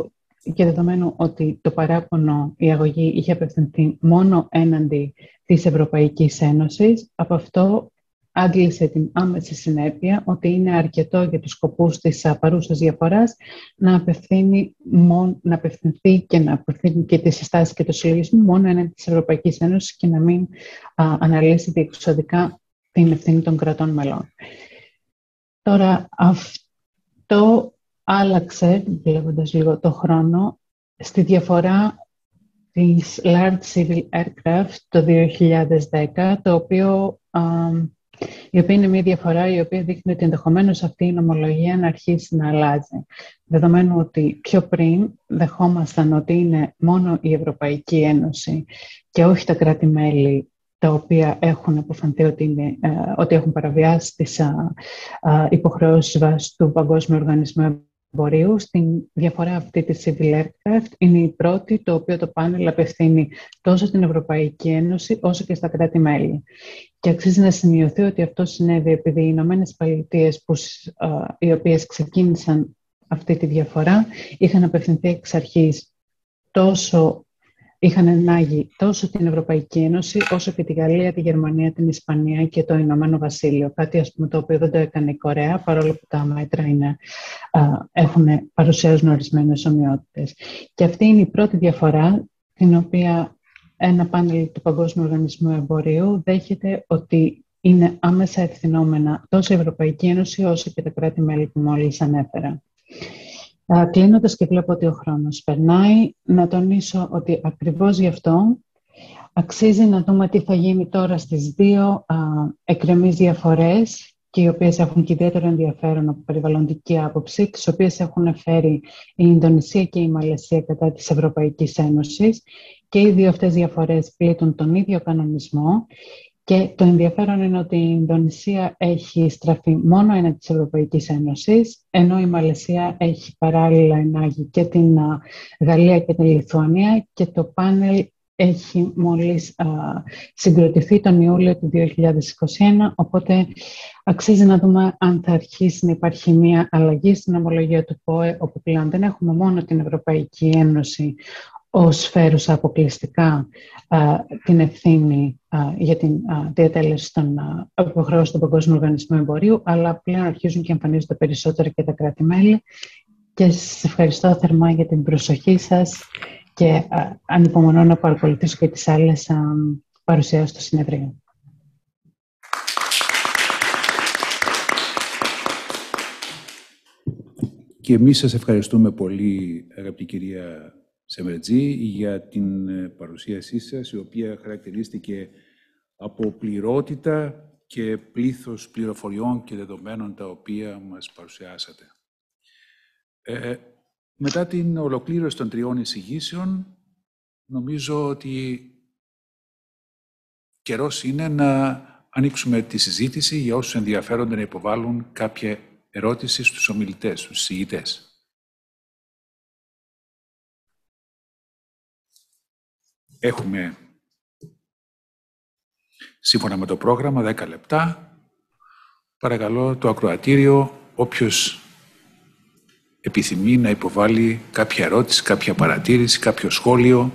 και δεδομένου ότι το παράπονο, η αγωγή είχε απευθυνθεί μόνο έναντι της Ευρωπαϊκής Ένωσης, από αυτό άντλησε την άμεση συνέπεια ότι είναι αρκετό για τους σκοπούς της παρούσας διαφοράς να απευθυνθεί και να απευθύνει και τις συστάσεις και το συλλογισμό μόνο έναντι της Ευρωπαϊκής Ένωσης και να μην αναλύσει διεξοδικά την ευθύνη των κρατών μελών. Τώρα, αυτό άλλαξε, βλέποντας λίγο το χρόνο, στη διαφορά της Large Civil Aircraft το 2010, η οποία είναι μια διαφορά η οποία δείχνει ότι ενδεχομένως αυτή η νομολογία να αρχίσει να αλλάζει. Δεδομένου ότι πιο πριν δεχόμασταν ότι είναι μόνο η Ευρωπαϊκή Ένωση και όχι τα κράτη-μέλη τα οποία έχουν αποφανθεί ότι έχουν παραβιάσει τις υποχρεώσεις βάσει του Παγκόσμιου Οργανισμού Εμπορίου. Στην διαφορά αυτή της Civil Aircraft είναι η πρώτη, το οποίο το πάνελ απευθύνει τόσο στην Ευρωπαϊκή Ένωση όσο και στα κράτη-μέλη. Και αξίζει να σημειωθεί ότι αυτό συνέβη επειδή οι Ηνωμένες Πολιτείες, οι οποίες ξεκίνησαν αυτή τη διαφορά, είχαν απευθυνθεί εξ αρχής είχαν ενάγει τόσο την Ευρωπαϊκή Ένωση, όσο και τη Γαλλία, τη Γερμανία, την Ισπανία και το Ηνωμένο Βασίλειο. Κάτι, το οποίο δεν το έκανε η Κορέα, παρόλο που τα μέτρα παρουσιάζουν ορισμένες ομοιότητες. Και αυτή είναι η πρώτη διαφορά, την οποία ένα πάνελ του Παγκόσμιου Οργανισμού Εμπορίου δέχεται ότι είναι άμεσα ευθυνόμενα τόσο η Ευρωπαϊκή Ένωση, όσο και τα κράτη-μέλη που μόλις ανέφερα. Κλείνοντας, και βλέπω ότι ο χρόνος περνάει, να τονίσω ότι ακριβώς γι' αυτό αξίζει να δούμε τι θα γίνει τώρα στις δύο εκκρεμείς διαφορές, και οι οποίες έχουν και ιδιαίτερο ενδιαφέρον από περιβαλλοντική άποψη, τις οποίες έχουν φέρει η Ινδονησία και η Μαλαισία κατά της Ευρωπαϊκής Ένωσης, και οι δύο αυτές διαφορές πλήττουν τον ίδιο κανονισμό. Και το ενδιαφέρον είναι ότι η Ινδονησία έχει στραφεί μόνο έναντι της Ευρωπαϊκής Ένωσης, ενώ η Μαλαισία έχει παράλληλα ενάγει και την Γαλλία και την Λιθουανία, και το πάνελ έχει μόλις συγκροτηθεί τον Ιούλιο του 2021, οπότε αξίζει να δούμε αν θα αρχίσει να υπάρχει μια αλλαγή στην ομολογία του ΠΟΕ, όπου πλέον δεν έχουμε μόνο την Ευρωπαϊκή Ένωση ως φέρουσα αποκλειστικά την ευθύνη για την διατέλεση των υποχρεώσεων του Παγκόσμιου Οργανισμού Εμπορίου, αλλά πλέον αρχίζουν και εμφανίζονται περισσότερο και τα κράτη-μέλη. Και σας ευχαριστώ θερμά για την προσοχή σας και ανυπομονώ να παρακολουθήσω και τις άλλες παρουσιάσεις του συνεδρίου. Και εμείς σας ευχαριστούμε πολύ, αγαπητή κυρία Σεμερτζή, για την παρουσίασή σας, η οποία χαρακτηρίστηκε από πληρότητα και πλήθος πληροφοριών και δεδομένων τα οποία μας παρουσιάσατε. Μετά την ολοκλήρωση των τριών εισηγήσεων, νομίζω ότι καιρός είναι να ανοίξουμε τη συζήτηση για όσους ενδιαφέρονται να υποβάλουν κάποια ερώτηση στους ομιλητές, στους εισηγητές. Έχουμε, σύμφωνα με το πρόγραμμα, 10 λεπτά. Παρακαλώ το ακροατήριο, όποιος επιθυμεί να υποβάλει κάποια ερώτηση, κάποια παρατήρηση, κάποιο σχόλιο.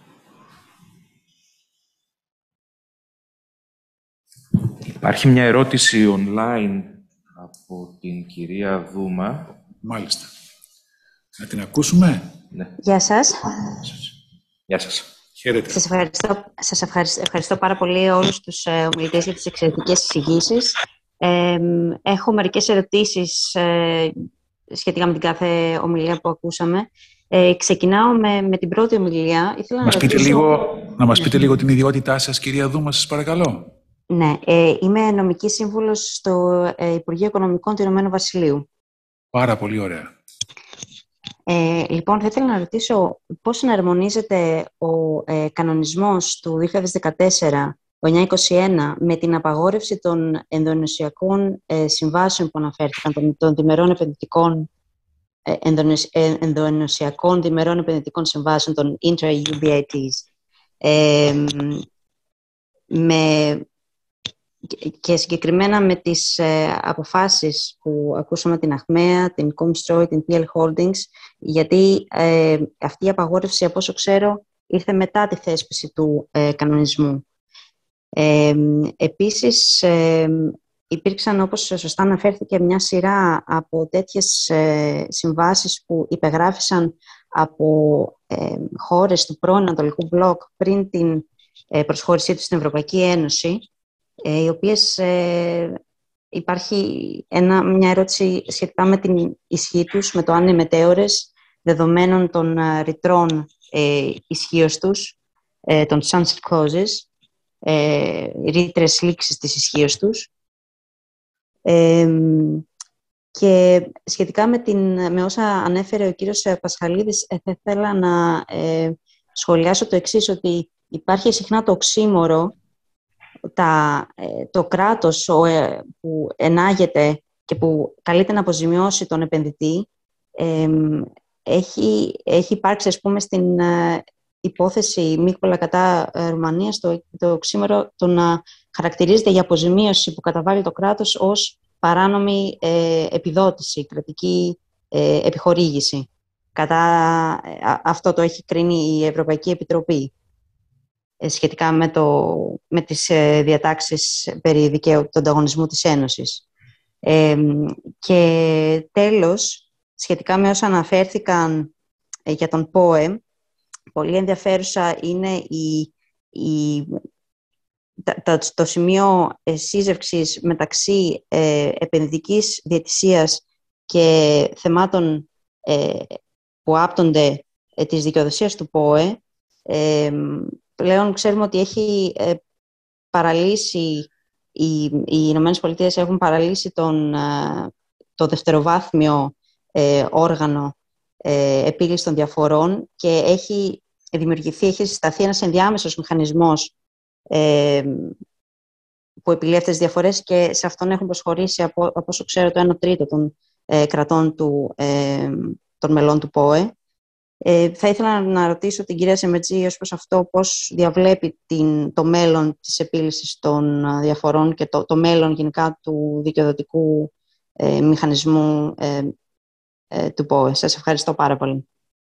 Υπάρχει μια ερώτηση online από την κυρία Δούμα. Μάλιστα. Να την ακούσουμε. Ναι. Γεια σας. Γεια σας. Χαίρετε. Σας ευχαριστώ πάρα πολύ όλους τους ομιλητές για τις εξαιρετικές εισηγήσεις. Έχω μερικές ερωτήσεις σχετικά με την κάθε ομιλία που ακούσαμε. Ξεκινάω με την πρώτη ομιλία. Να μας πείτε λίγο την ιδιότητά σας, κυρία Δούμα, σας παρακαλώ. Ναι, είμαι νομική σύμβουλος στο Υπουργείο Οικονομικών του Ηνωμένου Βασιλείου. Πάρα πολύ ωραία. Λοιπόν, θα ήθελα να ρωτήσω πώς συναρμονίζεται ο κανονισμός του 2014, ο 921, με την απαγόρευση των ενδοενωσιακών συμβάσεων που αναφέρθηκαν, των διμερών επενδυτικών, ενδοενωσιακών διμερών επενδυτικών συμβάσεων, των intra-EU BITs, με και συγκεκριμένα με τις αποφάσεις που ακούσαμε την Achmea, την Comstroy, την PL Holdings, γιατί αυτή η απαγόρευση, από όσο ξέρω, ήρθε μετά τη θέσπιση του κανονισμού. Επίσης, υπήρξαν, όπως σωστά αναφέρθηκε, μια σειρά από τέτοιες συμβάσεις που υπεγράφησαν από χώρες του πρώην Ανατολικού Μπλοκ πριν την προσχώρησή τους στην Ευρωπαϊκή Ένωση, οι οποίες υπάρχει μια ερώτηση σχετικά με την ισχύ τους, με το αν είναι μετέωρες, δεδομένων των ρητρών ισχύως τους, των sunset clauses, ρήτρες λήξης της ισχύως τους. Και σχετικά με όσα ανέφερε ο κύριος Πασχαλίδης, θα ήθελα να σχολιάσω το εξής, ότι υπάρχει συχνά το οξύμορο, το κράτος που ενάγεται και που καλείται να αποζημιώσει τον επενδυτή, έχει υπάρξει, ας πούμε, στην υπόθεση Μίκολα κατά Ρουμανίας, το οξύμορο το να χαρακτηρίζεται για αποζημίωση που καταβάλει το κράτος ως παράνομη επιδότηση, κρατική επιχορήγηση. Αυτό το έχει κρίνει η Ευρωπαϊκή Επιτροπή σχετικά με τις διατάξεις περί δικαίου του ανταγωνισμού της Ένωσης. Και τέλος, σχετικά με όσα αναφέρθηκαν για τον ΠΟΕ, πολύ ενδιαφέρουσα είναι το σημείο σύζευξης μεταξύ επενδυτικής διαιτησίας και θεμάτων που άπτονται της δικαιοδοσίας του ΠΟΕ. Πλέον ξέρουμε ότι έχει παραλύσει, οι Ηνωμένες Πολιτείες έχουν παραλύσει το δευτεροβάθμιο όργανο επίλυσης των διαφορών και έχει συσταθεί ένας ενδιάμεσος μηχανισμός που επιλύει αυτές τις διαφορές και σε αυτόν έχουν προσχωρήσει, από όσο ξέρω, το 1/3 των κρατών των μελών του ΠΟΕ. Θα ήθελα να ρωτήσω την κυρία Σεμετζή ως προς αυτό πώς διαβλέπει το μέλλον της επίλυσης των διαφορών και το μέλλον γενικά του δικαιοδοτικού μηχανισμού του ΠΟΕ. Σας ευχαριστώ πάρα πολύ.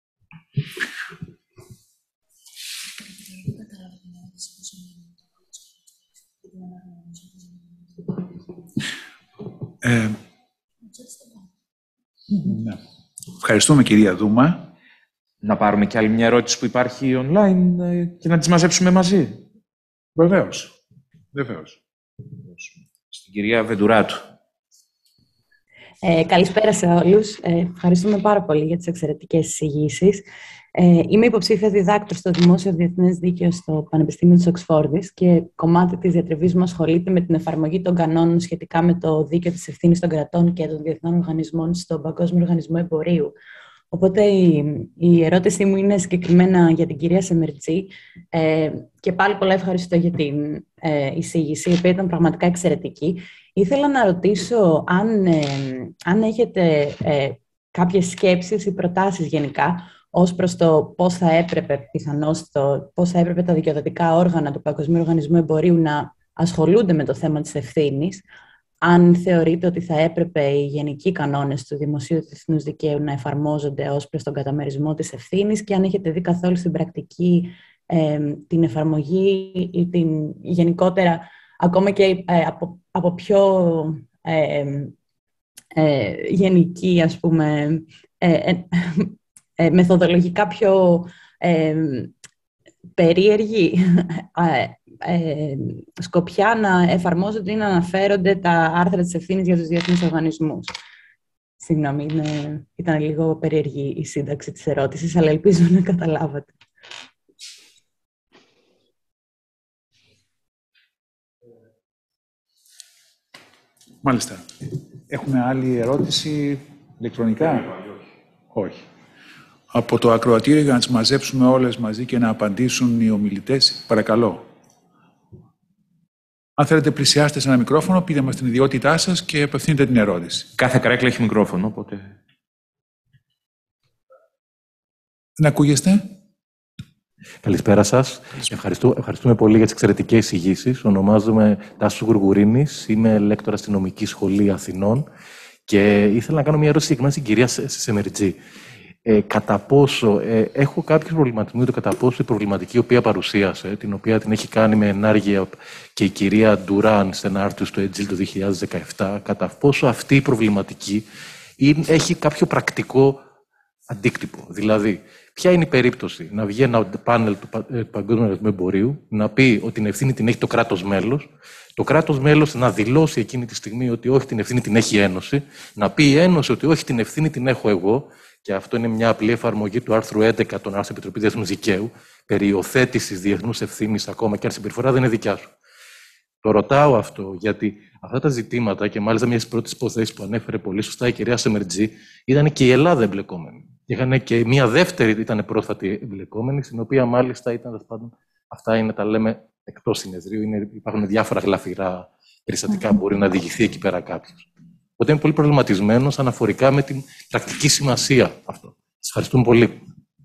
Ναι. Ευχαριστούμε, κυρία Δούμα. Να πάρουμε κι άλλη μια ερώτηση που υπάρχει online και να τις μαζέψουμε μαζί. Βεβαίως. Βεβαίως. Στην κυρία Βεντουράτου. Καλησπέρα σε όλους. Ευχαριστούμε πάρα πολύ για τις εξαιρετικές εισηγήσεις. Είμαι υποψήφια διδάκτορ στο Δημόσιο Διεθνές Δίκαιο στο Πανεπιστήμιο της Οξφόρδης και κομμάτι της διατριβής μου ασχολείται με την εφαρμογή των κανόνων σχετικά με το δίκαιο της ευθύνης των κρατών και των διεθνών οργανισμών στον Παγκόσμιο Οργανισμό Εμπορίου. Οπότε η ερώτησή μου είναι συγκεκριμένα για την κυρία Σεμετζή και πάλι πολλά ευχαριστώ για την εισήγηση, η οποία ήταν πραγματικά εξαιρετική. Ήθελα να ρωτήσω αν έχετε κάποιες σκέψεις ή προτάσεις γενικά ως προς το πώς θα έπρεπε τα δικαιοδοτικά όργανα του Παγκοσμίου Οργανισμού Εμπορίου να ασχολούνται με το θέμα της ευθύνης, αν θεωρείτε ότι θα έπρεπε οι γενικοί κανόνες του δημοσίου διεθνούς δικαίου να εφαρμόζονται ως προς τον καταμερισμό της ευθύνης και αν έχετε δει καθόλου στην πρακτική την εφαρμογή ή την γενικότερα, ακόμα και από πιο γενική, ας πούμε, μεθοδολογικά πιο περίεργη σκοπιά να εφαρμόζονται ή να αναφέρονται τα άρθρα της ευθύνης για τους διεθνείς οργανισμούς. Συγγνώμη, ήταν λίγο περίεργη η σύνταξη της ερώτησης, αλλά ελπίζω να καταλάβατε. Μάλιστα. Έχουμε άλλη ερώτηση ηλεκτρονικά? Όχι. Από το ακροατήριο για να τις μαζέψουμε όλες μαζί και να απαντήσουν οι ομιλητές, παρακαλώ. Αν θέλετε, πλησιάστε σε ένα μικρόφωνο, πείτε μας την ιδιότητά σας και απευθύνετε την ερώτηση. Κάθε καρέκλα έχει μικρόφωνο, οπότε... Δεν ακούγεστε? Καλησπέρα σας. Ευχαριστούμε πολύ για τις εξαιρετικές εισηγήσεις. Ονομάζομαι Τάσος Γουργουρίνης, είμαι λέκτορα στη Νομική Σχολή Αθηνών και ήθελα να κάνω μια ερώτηση συγκεκριμένα στην κυρία Σεμερτζή. Κατά πόσο έχω κάποιους προβληματισμούς για το κατά πόσο η προβληματική η οποία παρουσίασε, την οποία την έχει κάνει με ενάργεια και η κυρία Ντουράν σε ένα άρθρο στο Έτζιλ το 2017, κατά πόσο αυτή η προβληματική έχει κάποιο πρακτικό αντίκτυπο. Δηλαδή, ποια είναι η περίπτωση να βγει ένα πάνελ του Παγκόσμιου Οργανισμού Εμπορίου να πει ότι την ευθύνη την έχει το κράτος μέλος, το κράτος μέλος να δηλώσει εκείνη τη στιγμή ότι όχι, την ευθύνη την έχει η Ένωση, να πει η Ένωση ότι όχι, την ευθύνη την έχω εγώ, και αυτό είναι μια απλή εφαρμογή του άρθρου 11 των Άρθρων Επιτροπή Διεθνούς Δικαίου, περί υιοθέτησης διεθνούς ευθύνης, ακόμα και αν η συμπεριφορά δεν είναι δικιά σου. Το ρωτάω αυτό γιατί αυτά τα ζητήματα, και μάλιστα μια πρώτη υποθέση που ανέφερε πολύ σωστά η κυρία Σεμερτζή, ήταν και η Ελλάδα εμπλεκόμενη. Είχαν και μια δεύτερη, ήταν πρόσφατη εμπλεκόμενη, στην οποία μάλιστα ήταν, αυτά είναι, τα λέμε εκτός συνεδρίου, υπάρχουν διάφορα γλαφυρά περιστατικά που μπορεί να διηγηθεί εκεί πέρα κάποιος. Οπότε είμαι πολύ προβληματισμένος αναφορικά με την πρακτική σημασία αυτό. Σας ευχαριστούμε πολύ.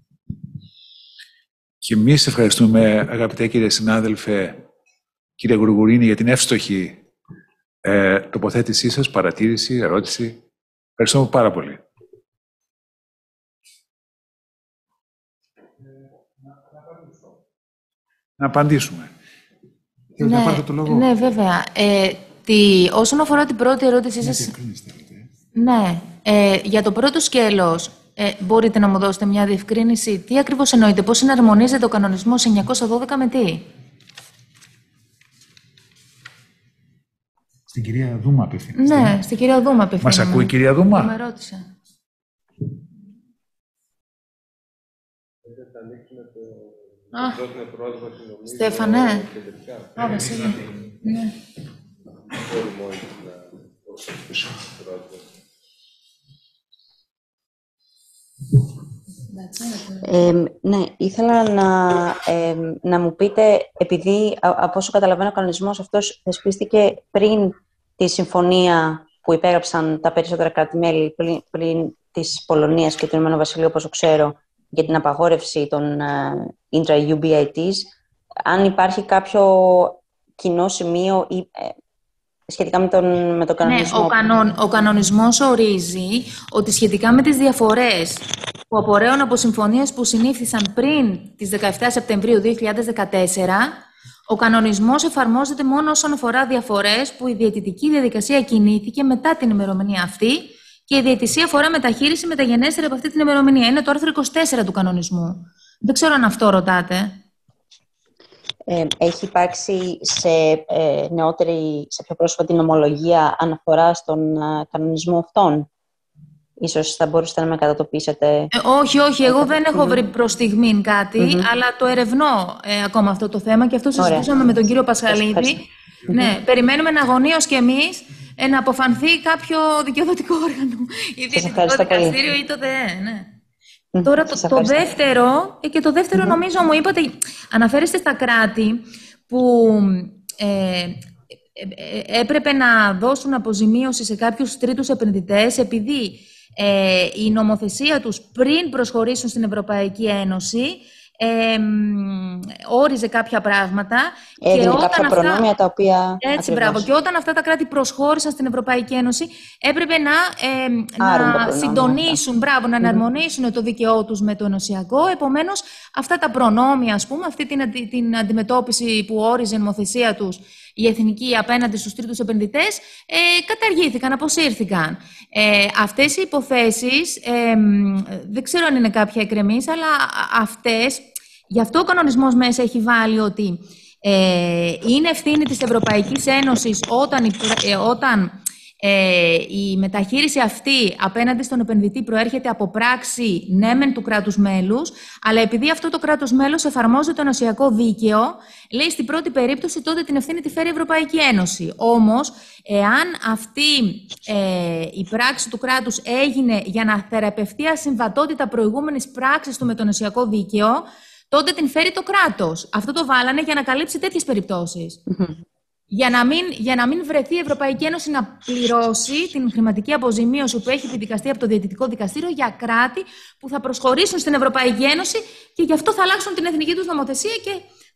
Και εμείς ευχαριστούμε, αγαπητέ κύριε συνάδελφε, κύριε Γουργουρίνη, για την εύστοχη τοποθέτησή σας, παρατήρηση, ερώτηση. Ευχαριστούμε πάρα πολύ. Να απαντήσουμε. Ναι, να πάρετε το λόγο. Ναι, βέβαια. Όσον αφορά την πρώτη ερώτησή σας... Ναι, για το πρώτο σκέλος, μπορείτε να μου δώσετε μια διευκρίνηση. Τι ακριβώς εννοείτε, πώς συναρμονίζεται ο κανονισμός 912 με τι? Στην κυρία Δούμα απευθύνεστε. Ναι, στην κυρία Δούμα απευθύνεστε. Μας ακούει η κυρία Δούμα? Με ρώτησε. Στέφανε. Βασίλη. Ναι. Ναι, ήθελα να μου πείτε, επειδή από όσο καταλαβαίνω ο κανονισμός αυτός θεσπίστηκε πριν τη συμφωνία που υπέγραψαν τα περισσότερα κράτη-μέλη πριν της Πολωνίας και του Ηνωμένου Βασιλείου, όπως ξέρω, για την απαγόρευση των intra-EU BITs, αν υπάρχει κάποιο κοινό σημείο ή σχετικά με τον κανονισμό. Ναι, ο κανονισμός ορίζει ότι σχετικά με τις διαφορές που απορρέουν από συμφωνίες που συνήφθησαν πριν τις 17 Σεπτεμβρίου 2014, ο κανονισμός εφαρμόζεται μόνο όσον αφορά διαφορές που η διαιτητική διαδικασία κινήθηκε μετά την ημερομηνία αυτή και η διαιτησία αφορά μεταχείριση μεταγενέστερη από αυτή την ημερομηνία. Είναι το άρθρο 24 του κανονισμού. Δεν ξέρω αν αυτό ρωτάτε. Έχει υπάρξει σε πιο πρόσφατη νομολογία αναφορά στον κανονισμό αυτόν? Ίσως θα μπορούσατε να με κατατοπίσετε. Όχι, εγώ δεν έχω βρει προς στιγμήν κάτι, αλλά το ερευνώ ακόμα αυτό το θέμα και αυτό συζητήσαμε με τον κύριο Πασχαλίδη. Ναι, περιμένουμε αγωνίως κι εμείς να αποφανθεί κάποιο δικαιοδοτικό όργανο, ή διαιτητικό δικαστήριο ή το ΔΕ. Ναι. Τώρα το δεύτερο, και το δεύτερο νομίζω μου είπατε, αναφέρεστε στα κράτη που έπρεπε να δώσουν αποζημίωση σε κάποιους τρίτους επενδυτές επειδή η νομοθεσία τους πριν προσχωρήσουν στην Ευρωπαϊκή Ένωση όριζε κάποια πράγματα. Έδινε κάποια προνόμια τα οποία... Έτσι, μπράβο. Και όταν αυτά τα κράτη προσχώρησαν στην Ευρωπαϊκή Ένωση, έπρεπε να συντονίσουν, να εναρμονίσουν το δίκαιό τους με το ενωσιακό. Επομένως, αυτά τα προνόμια, ας πούμε, αυτή την αντιμετώπιση που όριζε η νομοθεσία τους, η εθνική απέναντι στους τρίτους επενδυτές, καταργήθηκαν, αποσύρθηκαν. Αυτές οι υποθέσεις, δεν ξέρω αν είναι κάποια εκκρεμής, αλλά αυτές, γι' αυτό ο κανονισμός μέσα έχει βάλει ότι είναι ευθύνη της Ευρωπαϊκής Ένωσης όταν η μεταχείριση αυτή απέναντι στον επενδυτή προέρχεται από πράξη ναι μεν του κράτους μέλους, αλλά επειδή αυτό το κράτος μέλος εφαρμόζει το ενωσιακό δίκαιο, λέει στην πρώτη περίπτωση τότε την ευθύνη τη φέρει η Ευρωπαϊκή Ένωση. Όμως, εάν αυτή η πράξη του κράτους έγινε για να θεραπευτεί ασυμβατότητα προηγούμενης πράξης του με το ενωσιακό δίκαιο, τότε την φέρει το κράτος. Αυτό το βάλανε για να καλύψει τέτοιες περιπτώσεις. για να μην βρεθεί η Ευρωπαϊκή Ένωση να πληρώσει την χρηματική αποζημίωση που έχει επιδικαστεί από το Διαιτητικό Δικαστήριο για κράτη που θα προσχωρήσουν στην Ευρωπαϊκή Ένωση και γι' αυτό θα αλλάξουν την εθνική τους νομοθεσία και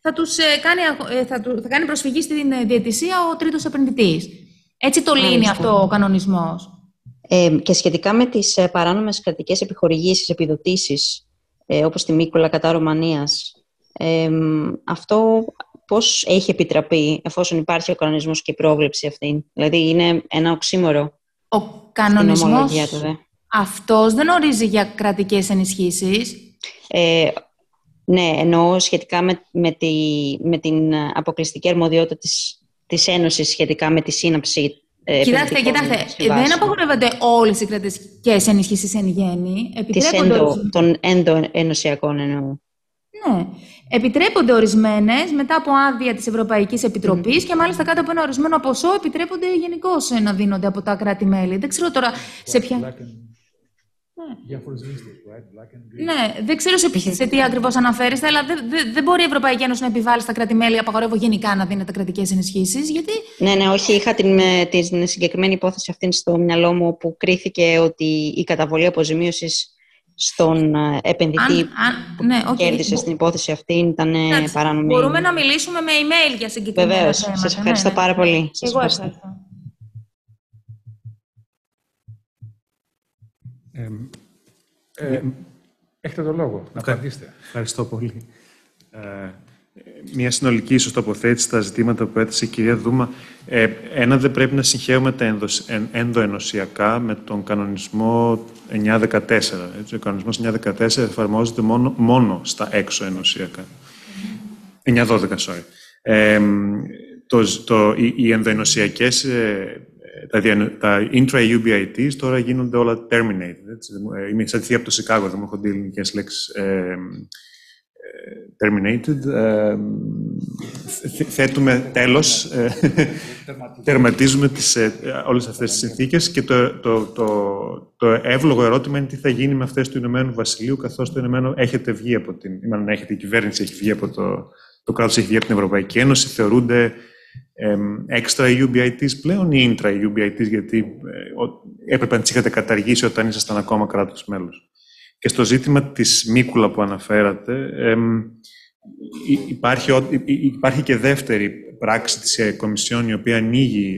θα κάνει προσφυγή στην διαιτησία ο τρίτος επενδυτής. Έτσι το λύνει αυτό ο κανονισμός. Και σχετικά με τις παράνομες κρατικές επιχορηγήσεις, επιδοτήσεις, όπως τη Μίκολα κατά Ρουμανίας, αυτό πώς έχει επιτραπεί εφόσον υπάρχει ο κανονισμός και η πρόβλεψη αυτή? Δηλαδή είναι ένα οξύμορο. Ο κανονισμός αυτός δεν ορίζει για κρατικές ενισχύσεις. Ναι, εννοώ σχετικά με την αποκλειστική αρμοδιότητα της Ένωσης σχετικά με τη σύναψη. Κοιτάξτε, δεν απαγορεύονται όλες οι κρατικές ενισχύσεις εν γέννη. Των ενδοενωσιακών εννοώ. Ναι. Επιτρέπονται ορισμένες μετά από άδεια της Ευρωπαϊκής Επιτροπής και μάλιστα κάτω από ένα ορισμένο ποσό επιτρέπονται γενικώς να δίνονται από τα κράτη-μέλη. Δεν ξέρω τώρα σε ποια. Ναι, δεν ξέρω σε τι ακριβώς αναφέρεστε, αλλά δεν μπορεί η Ευρωπαϊκή Ένωση να επιβάλλει στα κράτη-μέλη, απαγορεύω γενικά να δίνετε κρατικές ενισχύσεις. Γιατί... Ναι, όχι, είχα την συγκεκριμένη υπόθεση αυτή στο μυαλό μου, που κρίθηκε ότι η καταβολή αποζημίωσης στον επενδυτή που κέρδισε στην υπόθεση αυτή ήταν παράνομη. Μπορούμε να μιλήσουμε με email για συγκεκριμένα θέματα. Βεβαίως. Σας ευχαριστώ πάρα πολύ. Εγώ ευχαριστώ. Έχετε το λόγο, να απαντήσετε. Ευχαριστώ πολύ. Μια συνολική ίσως τοποθέτηση στα ζητήματα που έθεσε η κυρία Δούμα. Ένα, δεν πρέπει να συγχαίουμε τα ενδοενωσιακά με τον κανονισμό 914. Έτσι, ο κανονισμός 914 εφαρμόζεται μόνο στα έξω ενωσιακά. 912, sorry. Οι ενδοενωσιακές, τα intra-EU BITs τώρα γίνονται όλα terminated. Έτσι. Είμαι εξαρτηθή από το Σικάγο, δεν μου έρχονται ελληνικές λέξεις. Terminated. Θέτουμε τέλος, τερματίζουμε όλες αυτές τις συνθήκες και το εύλογο ερώτημα είναι τι θα γίνει με αυτές του Ηνωμένου Βασιλείου, καθώς το Ηνωμένο έχετε βγει από η κυβέρνηση έχει βγει από το κράτος, έχει βγει από την Ευρωπαϊκή Ένωση, θεωρούνται extra EU BITs πλέον ή intra EU BITs, γιατί έπρεπε να τις είχατε καταργήσει όταν ήσασταν ακόμα κράτος μέλος. Και στο ζήτημα της Μίκουλα που αναφέρατε, υπάρχει και δεύτερη πράξη της Κομισιόν, η οποία ανοίγει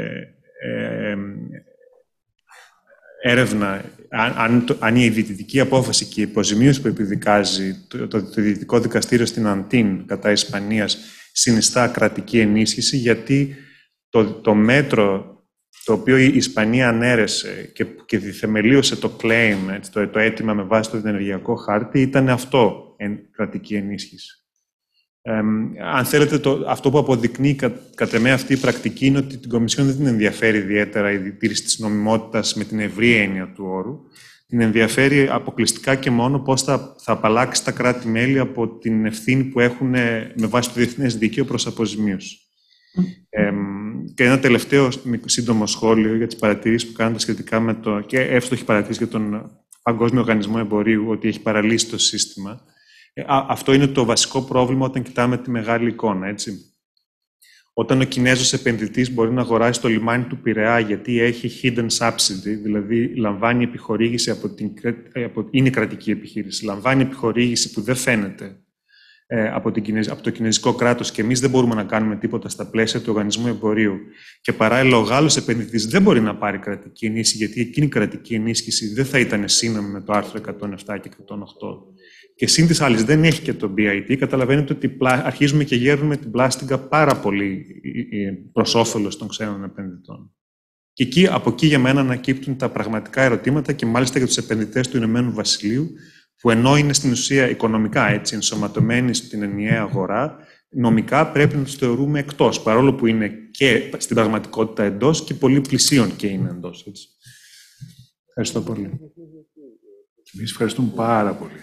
έρευνα αν η διαιτητική απόφαση και η υποζημίωση που επιδικάζει το Διαιτητικό Δικαστήριο στην Αντίν κατά Ισπανίας συνιστά κρατική ενίσχυση, γιατί το μέτρο το οποίο η Ισπανία ανέρεσε και διθεμελίωσε το claim, το αίτημα με βάση το ενεργειακό χάρτη, ήταν αυτό κρατική ενίσχυση. Αν θέλετε, αυτό που αποδεικνύει κατ' εμέ αυτή η πρακτική είναι ότι την Κομισιόν δεν την ενδιαφέρει ιδιαίτερα η διατήρηση της νομιμότητας με την ευρύ έννοια του όρου. Την ενδιαφέρει αποκλειστικά και μόνο πώς θα απαλλάξει τα κράτη-μέλη από την ευθύνη που έχουν με βάση το διεθνές δίκαιο προς αποζημίωση. Και ένα τελευταίο σύντομο σχόλιο για τις παρατηρήσεις που κάνετε σχετικά με και εύστοχη παρατήρηση για τον Παγκόσμιο Οργανισμό Εμπορίου, ότι έχει παραλύσει το σύστημα. Αυτό είναι το βασικό πρόβλημα όταν κοιτάμε τη μεγάλη εικόνα, έτσι. Όταν ο Κινέζος επενδυτής μπορεί να αγοράσει το λιμάνι του Πειραιά γιατί έχει hidden subsidy, δηλαδή λαμβάνει επιχορήγηση είναι κρατική επιχείρηση, λαμβάνει επιχορήγηση που δεν φαίνεται από το κινέζικο κράτος και εμείς δεν μπορούμε να κάνουμε τίποτα στα πλαίσια του Οργανισμού Εμπορίου, και παράλληλα ο Γάλλος επενδυτής δεν μπορεί να πάρει κρατική ενίσχυση, γιατί εκείνη η κρατική ενίσχυση δεν θα ήταν σύνομη με το άρθρο 107 και 108. Και σύν της άλλης δεν έχει και το BIT, καταλαβαίνετε ότι αρχίζουμε και γέρνουμε την πλάστιγκα πάρα πολύ προς όφελος των ξένων επενδυτών. Και από εκεί για μένα ανακύπτουν τα πραγματικά ερωτήματα, και μάλιστα για τους επενδυτές του Ηνωμένου Βασιλείου, που ενώ είναι στην ουσία οικονομικά έτσι, ενσωματωμένοι στην ενιαία αγορά, νομικά πρέπει να τους θεωρούμε εκτός, παρόλο που είναι και στην πραγματικότητα εντός και πολύ πλησίων και είναι εντός. Έτσι. Ευχαριστώ πολύ. Εμείς ευχαριστούμε πάρα πολύ.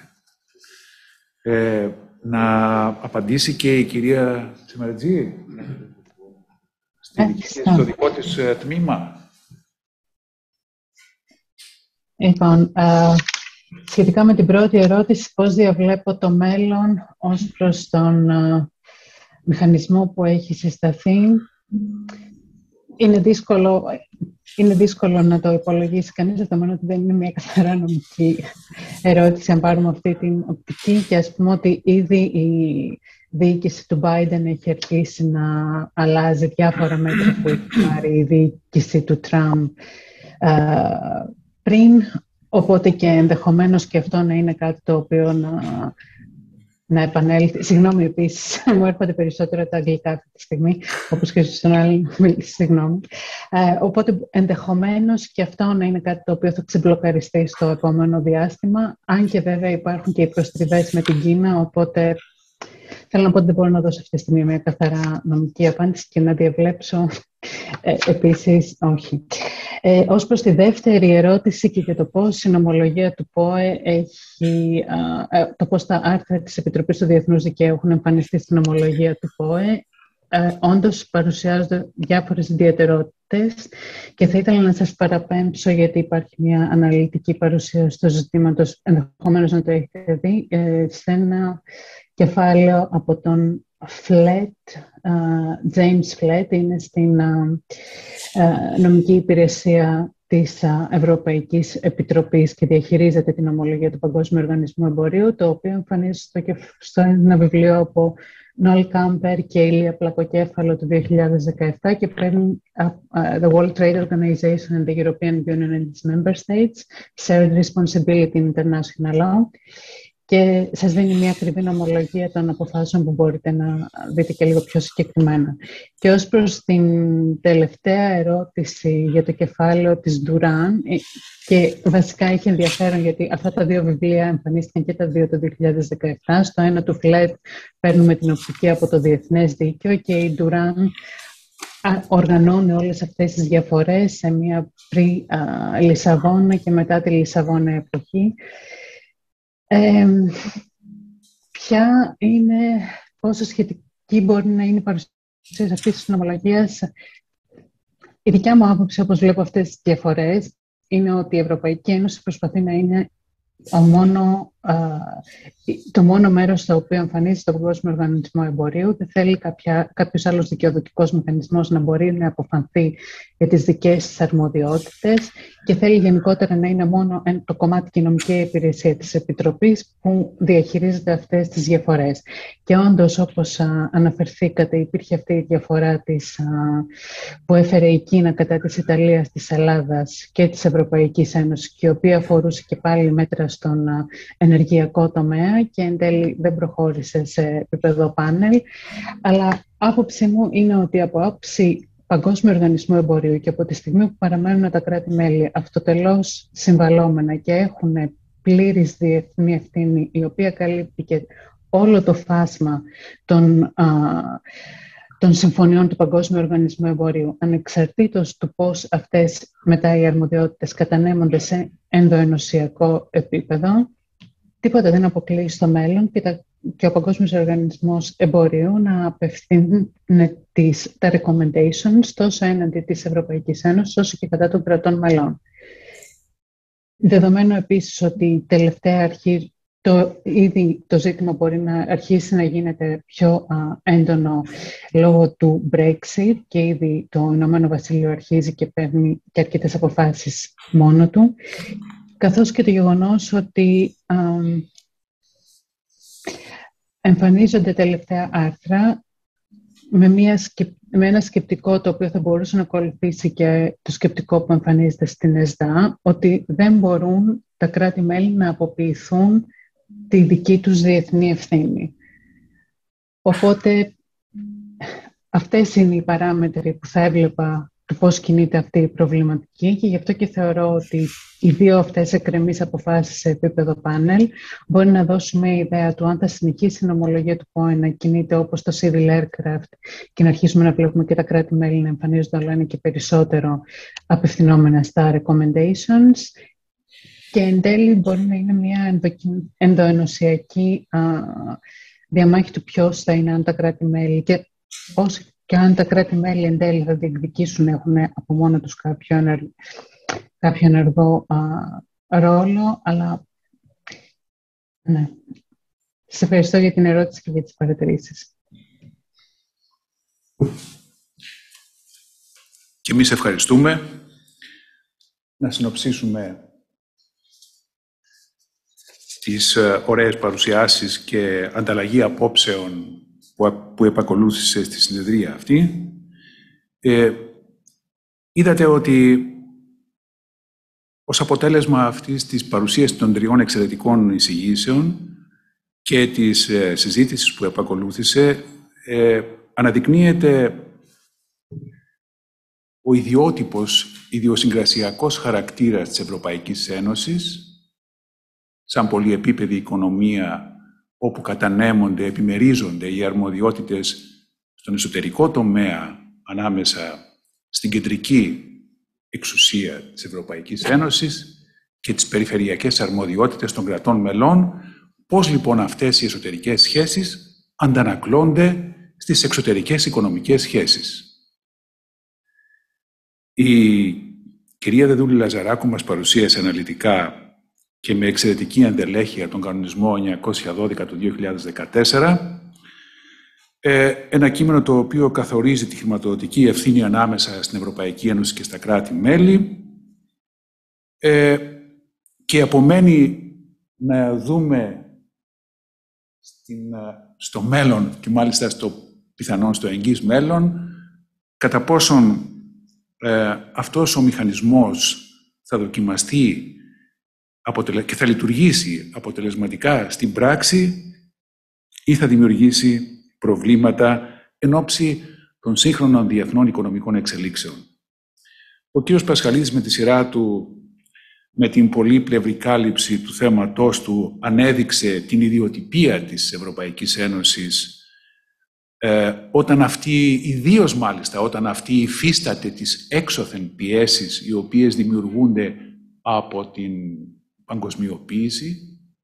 Να απαντήσει και η κυρία Τσιμαρετζή στο δικό της τμήμα. Λοιπόν, σχετικά με την πρώτη ερώτηση, πώς διαβλέπω το μέλλον ως προς τον μηχανισμό που έχει συσταθεί είναι δύσκολο να το υπολογίσει κανείς, δεδομένου ότι δεν είναι μια καθαρά νομική ερώτηση, αν πάρουμε αυτή την οπτική. Και ας πούμε ότι ήδη η διοίκηση του Biden έχει αρχίσει να αλλάζει διάφορα μέτρα που έχει πάρει η διοίκηση του Trump πριν, οπότε και ενδεχομένως και αυτό να είναι κάτι το οποίο να επανέλθει. Συγγνώμη, επίσης, μου έρχονται περισσότερα τα αγγλικά αυτή τη στιγμή, όπως και στον άλλο μιλήσει, συγγνώμη. Οπότε, ενδεχομένως και αυτό να είναι κάτι το οποίο θα ξεμπλοκαριστεί στο επόμενο διάστημα, αν και βέβαια υπάρχουν και οι προστριβές με την Κίνα, οπότε θέλω να πω ότι δεν μπορώ να δώσω αυτή τη στιγμή μια καθαρά νομική απάντηση και να διαβλέψω επίσης όχι. Ως προς τη δεύτερη ερώτηση και για το πώς η νομολογία του ΠΟΕ έχει, το πώς τα άρθρα της Επιτροπής του Διεθνούς Δικαίου έχουν εμφανιστεί στην νομολογία του ΠΟΕ, όντως παρουσιάζονται διάφορες ιδιαιτερότητες και θα ήθελα να σας παραπέμψω, γιατί υπάρχει μια αναλυτική παρουσίαση του ζητήματος, ενδεχομένως να το έχετε δει, σε ένα κεφάλαιο από τον James Flett, είναι στην νομική υπηρεσία της Ευρωπαϊκής Επιτροπής και διαχειρίζεται την ομολογία του Παγκόσμιου Οργανισμού Εμπορίου, το οποίο εμφανίζεται στο ένα βιβλίο από Νόλ Κάμπερ και Ηλία Πλακοκέφαλο του 2017 και παίρνει The World Trade Organization and the European Union and its Member States, Shared Responsibility in International Law, και σας δίνει μια ακριβή νομολογία των αποφάσεων που μπορείτε να δείτε και λίγο πιο συγκεκριμένα. Και ως προς την τελευταία ερώτηση για το κεφάλαιο της Ντουράν, και βασικά έχει ενδιαφέρον γιατί αυτά τα δύο βιβλία εμφανίστηκαν και τα δύο το 2017. Στο ένα του Φλετ παίρνουμε την οπτική από το Διεθνές Δίκαιο και η Ντουράν οργανώνει όλες αυτές τις διαφορές σε μια Λισαβόνα και μετά τη Λισαβόνα εποχή. Πόσο σχετική μπορεί να είναι η παρουσίαση αυτής της νομολογίας? Η δικιά μου άποψη, όπως βλέπω αυτές τις διαφορές, είναι ότι η Ευρωπαϊκή Ένωση προσπαθεί να είναι το μόνο μέρος στο οποίο εμφανίζει τον Παγκόσμιο Οργανισμό Εμπορίου. Δεν θέλει κάποιος άλλος δικαιοδοτικός μηχανισμός να μπορεί να αποφανθεί για τις δικές της αρμοδιότητες και θέλει γενικότερα να είναι μόνο το κομμάτι και η νομική υπηρεσία της Επιτροπής που διαχειρίζεται αυτές τις διαφορές. Και όντως, όπως αναφερθήκατε, υπήρχε αυτή η διαφορά που έφερε η Κίνα κατά της Ιταλίας, της Ελλάδας και της Ευρωπαϊκής Ένωσης και η οποία αφορούσε και πάλι μέτρα στον ενεργειακό τομέα και εν τέλει δεν προχώρησε σε επίπεδο πάνελ. Αλλά άποψή μου είναι ότι από άποψη Παγκόσμιου Οργανισμού Εμπορίου και από τη στιγμή που παραμένουν τα κράτη-μέλη αυτοτελώς συμβαλόμενα και έχουν πλήρης διεθνή ευθύνη, η οποία καλύπτει και όλο το φάσμα των συμφωνιών του Παγκόσμιου Οργανισμού Εμπορίου, ανεξαρτήτως του πώς αυτές μετά οι αρμοδιότητες κατανέμονται σε ενδοενωσιακό επίπεδο, τίποτα δεν αποκλείει στο μέλλον και ο Παγκόσμιος Οργανισμός Εμπορίου να απευθύνει τα recommendations τόσο έναντι της Ευρωπαϊκής Ένωσης όσο και κατά των κρατών μελών. Δεδομένου επίσης ότι η τελευταία αρχή ήδη το ζήτημα μπορεί να αρχίσει να γίνεται πιο έντονο λόγω του Brexit και ήδη το Ηνωμένο Βασίλειο αρχίζει και παίρνει και αρκετές αποφάσεις μόνο του, καθώς και το γεγονός ότι εμφανίζονται τελευταία άρθρα με ένα σκεπτικό το οποίο θα μπορούσε να ακολουθήσει και το σκεπτικό που εμφανίζεται στην ΕΣΔΑ, ότι δεν μπορούν τα κράτη-μέλη να αποποιηθούν τη δική τους διεθνή ευθύνη. Οπότε αυτές είναι οι παράμετροι που θα έβλεπα του πώς κινείται αυτή η προβληματική και γι' αυτό και θεωρώ ότι οι δύο αυτές εκκρεμείς αποφάσεις σε επίπεδο πάνελ μπορεί να δώσουμε ιδέα του αν θα συνεχίσει η νομολογία του ΠΟΕ να κινείται όπως το Civil Aircraft και να αρχίσουμε να βλέπουμε και τα κράτη-μέλη να εμφανίζονται όλο ένα και περισσότερο απευθυνόμενα στα recommendations. Και εν τέλει μπορεί να είναι μια ενδοενωσιακή διαμάχη του ποιος θα είναι αν τα κράτη-μέλη και αν τα κράτη-μέλη εν τέλει θα διεκδικήσουν, έχουν από μόνο τους κάποιο ενεργό ρόλο. Αλλά ναι. Σας ευχαριστώ για την ερώτηση και για τις παρατηρήσεις. Και εμείς ευχαριστούμε. Να συνοψίσουμε τις ωραίες παρουσιάσεις και ανταλλαγή απόψεων που επακολούθησε στη συνεδρία αυτή. Είδατε ότι ως αποτέλεσμα αυτής της παρουσίας των 3 εξαιρετικών εισηγήσεων και της συζήτησης που επακολούθησε, αναδεικνύεται ο ιδιότυπος, ιδιοσυγκρασιακός χαρακτήρας της Ευρωπαϊκής Ένωσης, σαν πολυεπίπεδη οικονομία όπου κατανέμονται, επιμερίζονται οι αρμοδιότητες στον εσωτερικό τομέα ανάμεσα στην κεντρική εξουσία της Ευρωπαϊκής Ένωσης και τις περιφερειακές αρμοδιότητες των κρατών μελών. Πώς λοιπόν αυτές οι εσωτερικές σχέσεις αντανακλώνται στις εξωτερικές οικονομικές σχέσεις. Η κυρία Δεδούλη Λαζαράκου μας παρουσίασε αναλυτικά και με εξαιρετική εντελέχεια τον κανονισμό 912 του 2014, ένα κείμενο το οποίο καθορίζει τη χρηματοδοτική ευθύνη ανάμεσα στην Ευρωπαϊκή Ένωση και στα κράτη-μέλη, και απομένει να δούμε στο μέλλον και μάλιστα πιθανόν στο εγγύς μέλλον κατά πόσον αυτός ο μηχανισμός θα δοκιμαστεί και θα λειτουργήσει αποτελεσματικά στην πράξη ή θα δημιουργήσει προβλήματα εν ώψη των σύγχρονων διεθνών οικονομικών εξελίξεων. Ο κ. Πασχαλίδης με τη σειρά του, με την πολύπλευρη κάλυψη του θέματός του, ανέδειξε την ιδιοτυπία της Ευρωπαϊκής Ένωσης όταν αυτή, ιδίως μάλιστα, όταν αυτή υφίσταται τις έξωθεν πιέσεις οι οποίες δημιουργούνται από την παγκοσμιοποίηση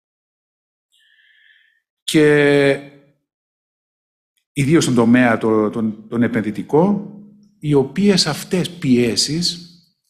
και ιδίως στον τομέα τον επενδυτικό, οι οποίες αυτές πιέσεις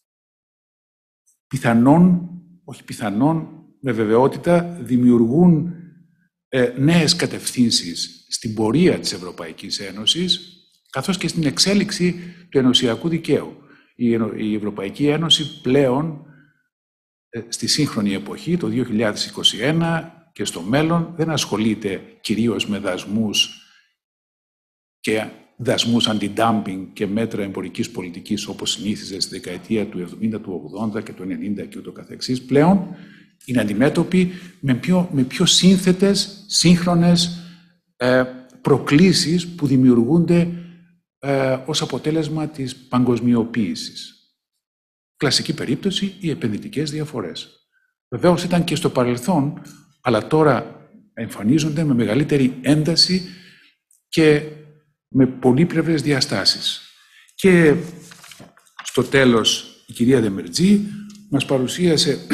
με βεβαιότητα δημιουργούν νέες κατευθύνσεις στην πορεία της Ευρωπαϊκής Ένωσης, καθώς και στην εξέλιξη του ενωσιακού δικαίου. Η Ευρωπαϊκή Ένωση πλέον, στη σύγχρονη εποχή, το 2021 και στο μέλλον, δεν ασχολείται κυρίως με δασμούς και δασμούς αντι-dumping και μέτρα εμπορικής πολιτικής όπως συνήθιζε στη δεκαετία του 70, του 80 και του 90 και ούτω καθεξής. Πλέον είναι αντιμέτωποι με πιο σύνθετες, σύγχρονες προκλήσεις που δημιουργούνται ως αποτέλεσμα της παγκοσμιοποίησης. Κλασική περίπτωση, οι επενδυτικές διαφορές. Βεβαίως ήταν και στο παρελθόν, αλλά τώρα εμφανίζονται με μεγαλύτερη ένταση και με πολύπλευρες διαστάσεις. Και στο τέλος η κυρία Δεμερτζή μας παρουσίασε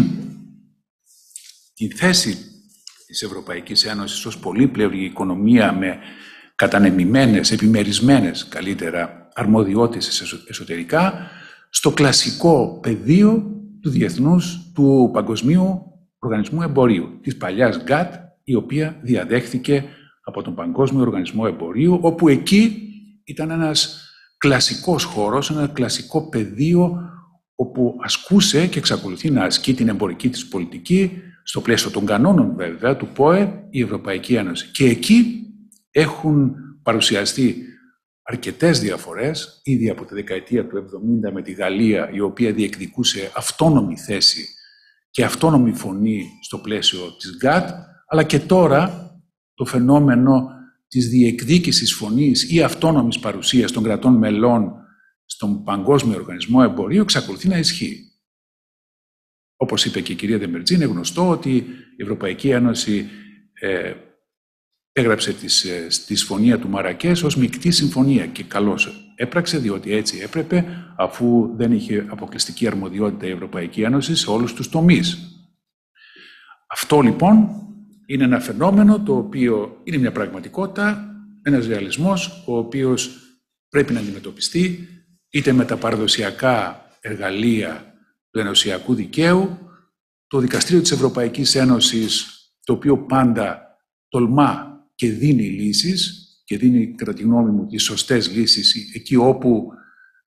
τη θέση της Ευρωπαϊκής Ένωσης ως πολύπλευρη οικονομία με κατανεμημένες, επιμερισμένες καλύτερα αρμοδιότητες εσωτερικά στο κλασικό πεδίο του Παγκοσμίου Οργανισμού Εμπορίου, της παλιάς ΓΚΑΤ, η οποία διαδέχθηκε από τον Παγκόσμιο Οργανισμό Εμπορίου, όπου εκεί ήταν ένας κλασικός χώρος, ένα κλασικό πεδίο όπου ασκούσε και εξακολουθεί να ασκεί την εμπορική της πολιτική στο πλαίσιο των κανόνων βέβαια του ΠΟΕ η Ευρωπαϊκή Ένωση. Και εκεί έχουν παρουσιαστεί αρκετές διαφορές, ήδη από τη δεκαετία του 70 με τη Γαλλία, η οποία διεκδικούσε αυτόνομη θέση και αυτόνομη φωνή στο πλαίσιο της ΓΚΑΤ, αλλά και τώρα το φαινόμενο της διεκδίκησης φωνής ή αυτόνομης παρουσίας των κρατών μελών στον Παγκόσμιο Οργανισμό Εμπορίου εξακολουθεί να ισχύει. Όπως είπε και η κυρία Δεμερτζή, είναι γνωστό ότι η Ευρωπαϊκή Ένωση έγραψε τη συμφωνία του Μαρακές ως μεικτή συμφωνία και καλώς έπραξε, διότι έτσι έπρεπε, αφού δεν είχε αποκλειστική αρμοδιότητα η Ευρωπαϊκή Ένωση σε όλους τους τομείς. Αυτό λοιπόν είναι ένα φαινόμενο το οποίο είναι μια πραγματικότητα, ένας ρεαλισμός ο οποίος πρέπει να αντιμετωπιστεί είτε με τα παραδοσιακά εργαλεία του ενωσιακού δικαίου, το Δικαστήριο της Ευρωπαϊκής Ένωσης, το οποίο πάντα τολμά και δίνει λύσεις και δίνει, κατά τη γνώμη μου, τις σωστές λύσεις εκεί όπου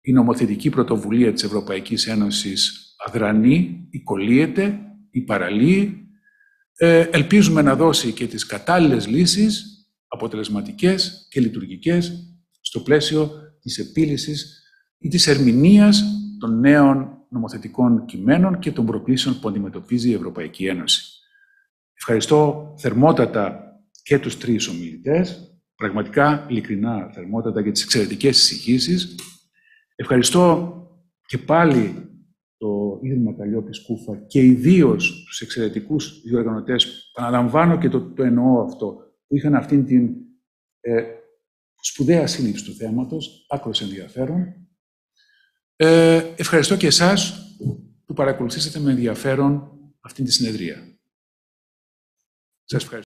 η νομοθετική πρωτοβουλία της Ευρωπαϊκής Ένωσης αδρανεί, ή κολλείεται, ή παραλύει. Ελπίζουμε να δώσει και τις κατάλληλες λύσεις, αποτελεσματικές και λειτουργικές, στο πλαίσιο της επίλυσης ή της ερμηνείας των νέων νομοθετικών κειμένων και των προκλήσεων που αντιμετωπίζει η Ευρωπαϊκή Ένωση. Ευχαριστώ θερμότατα και τους τρεις ομιλητές, πραγματικά ειλικρινά θερμότατα για τις εξαιρετικές εισηγήσεις. Ευχαριστώ και πάλι το Ίδρυμα Καλλιόπης Κούφα και ιδίως τους εξαιρετικούς διοργανωτές, παραλαμβάνω και το εννοώ αυτό, που είχαν αυτήν την σπουδαία σύλληψη του θέματος, άκρως ενδιαφέρον. Ευχαριστώ και εσάς που παρακολουθήσατε με ενδιαφέρον αυτήν τη συνεδρία. Σας ευχαριστώ.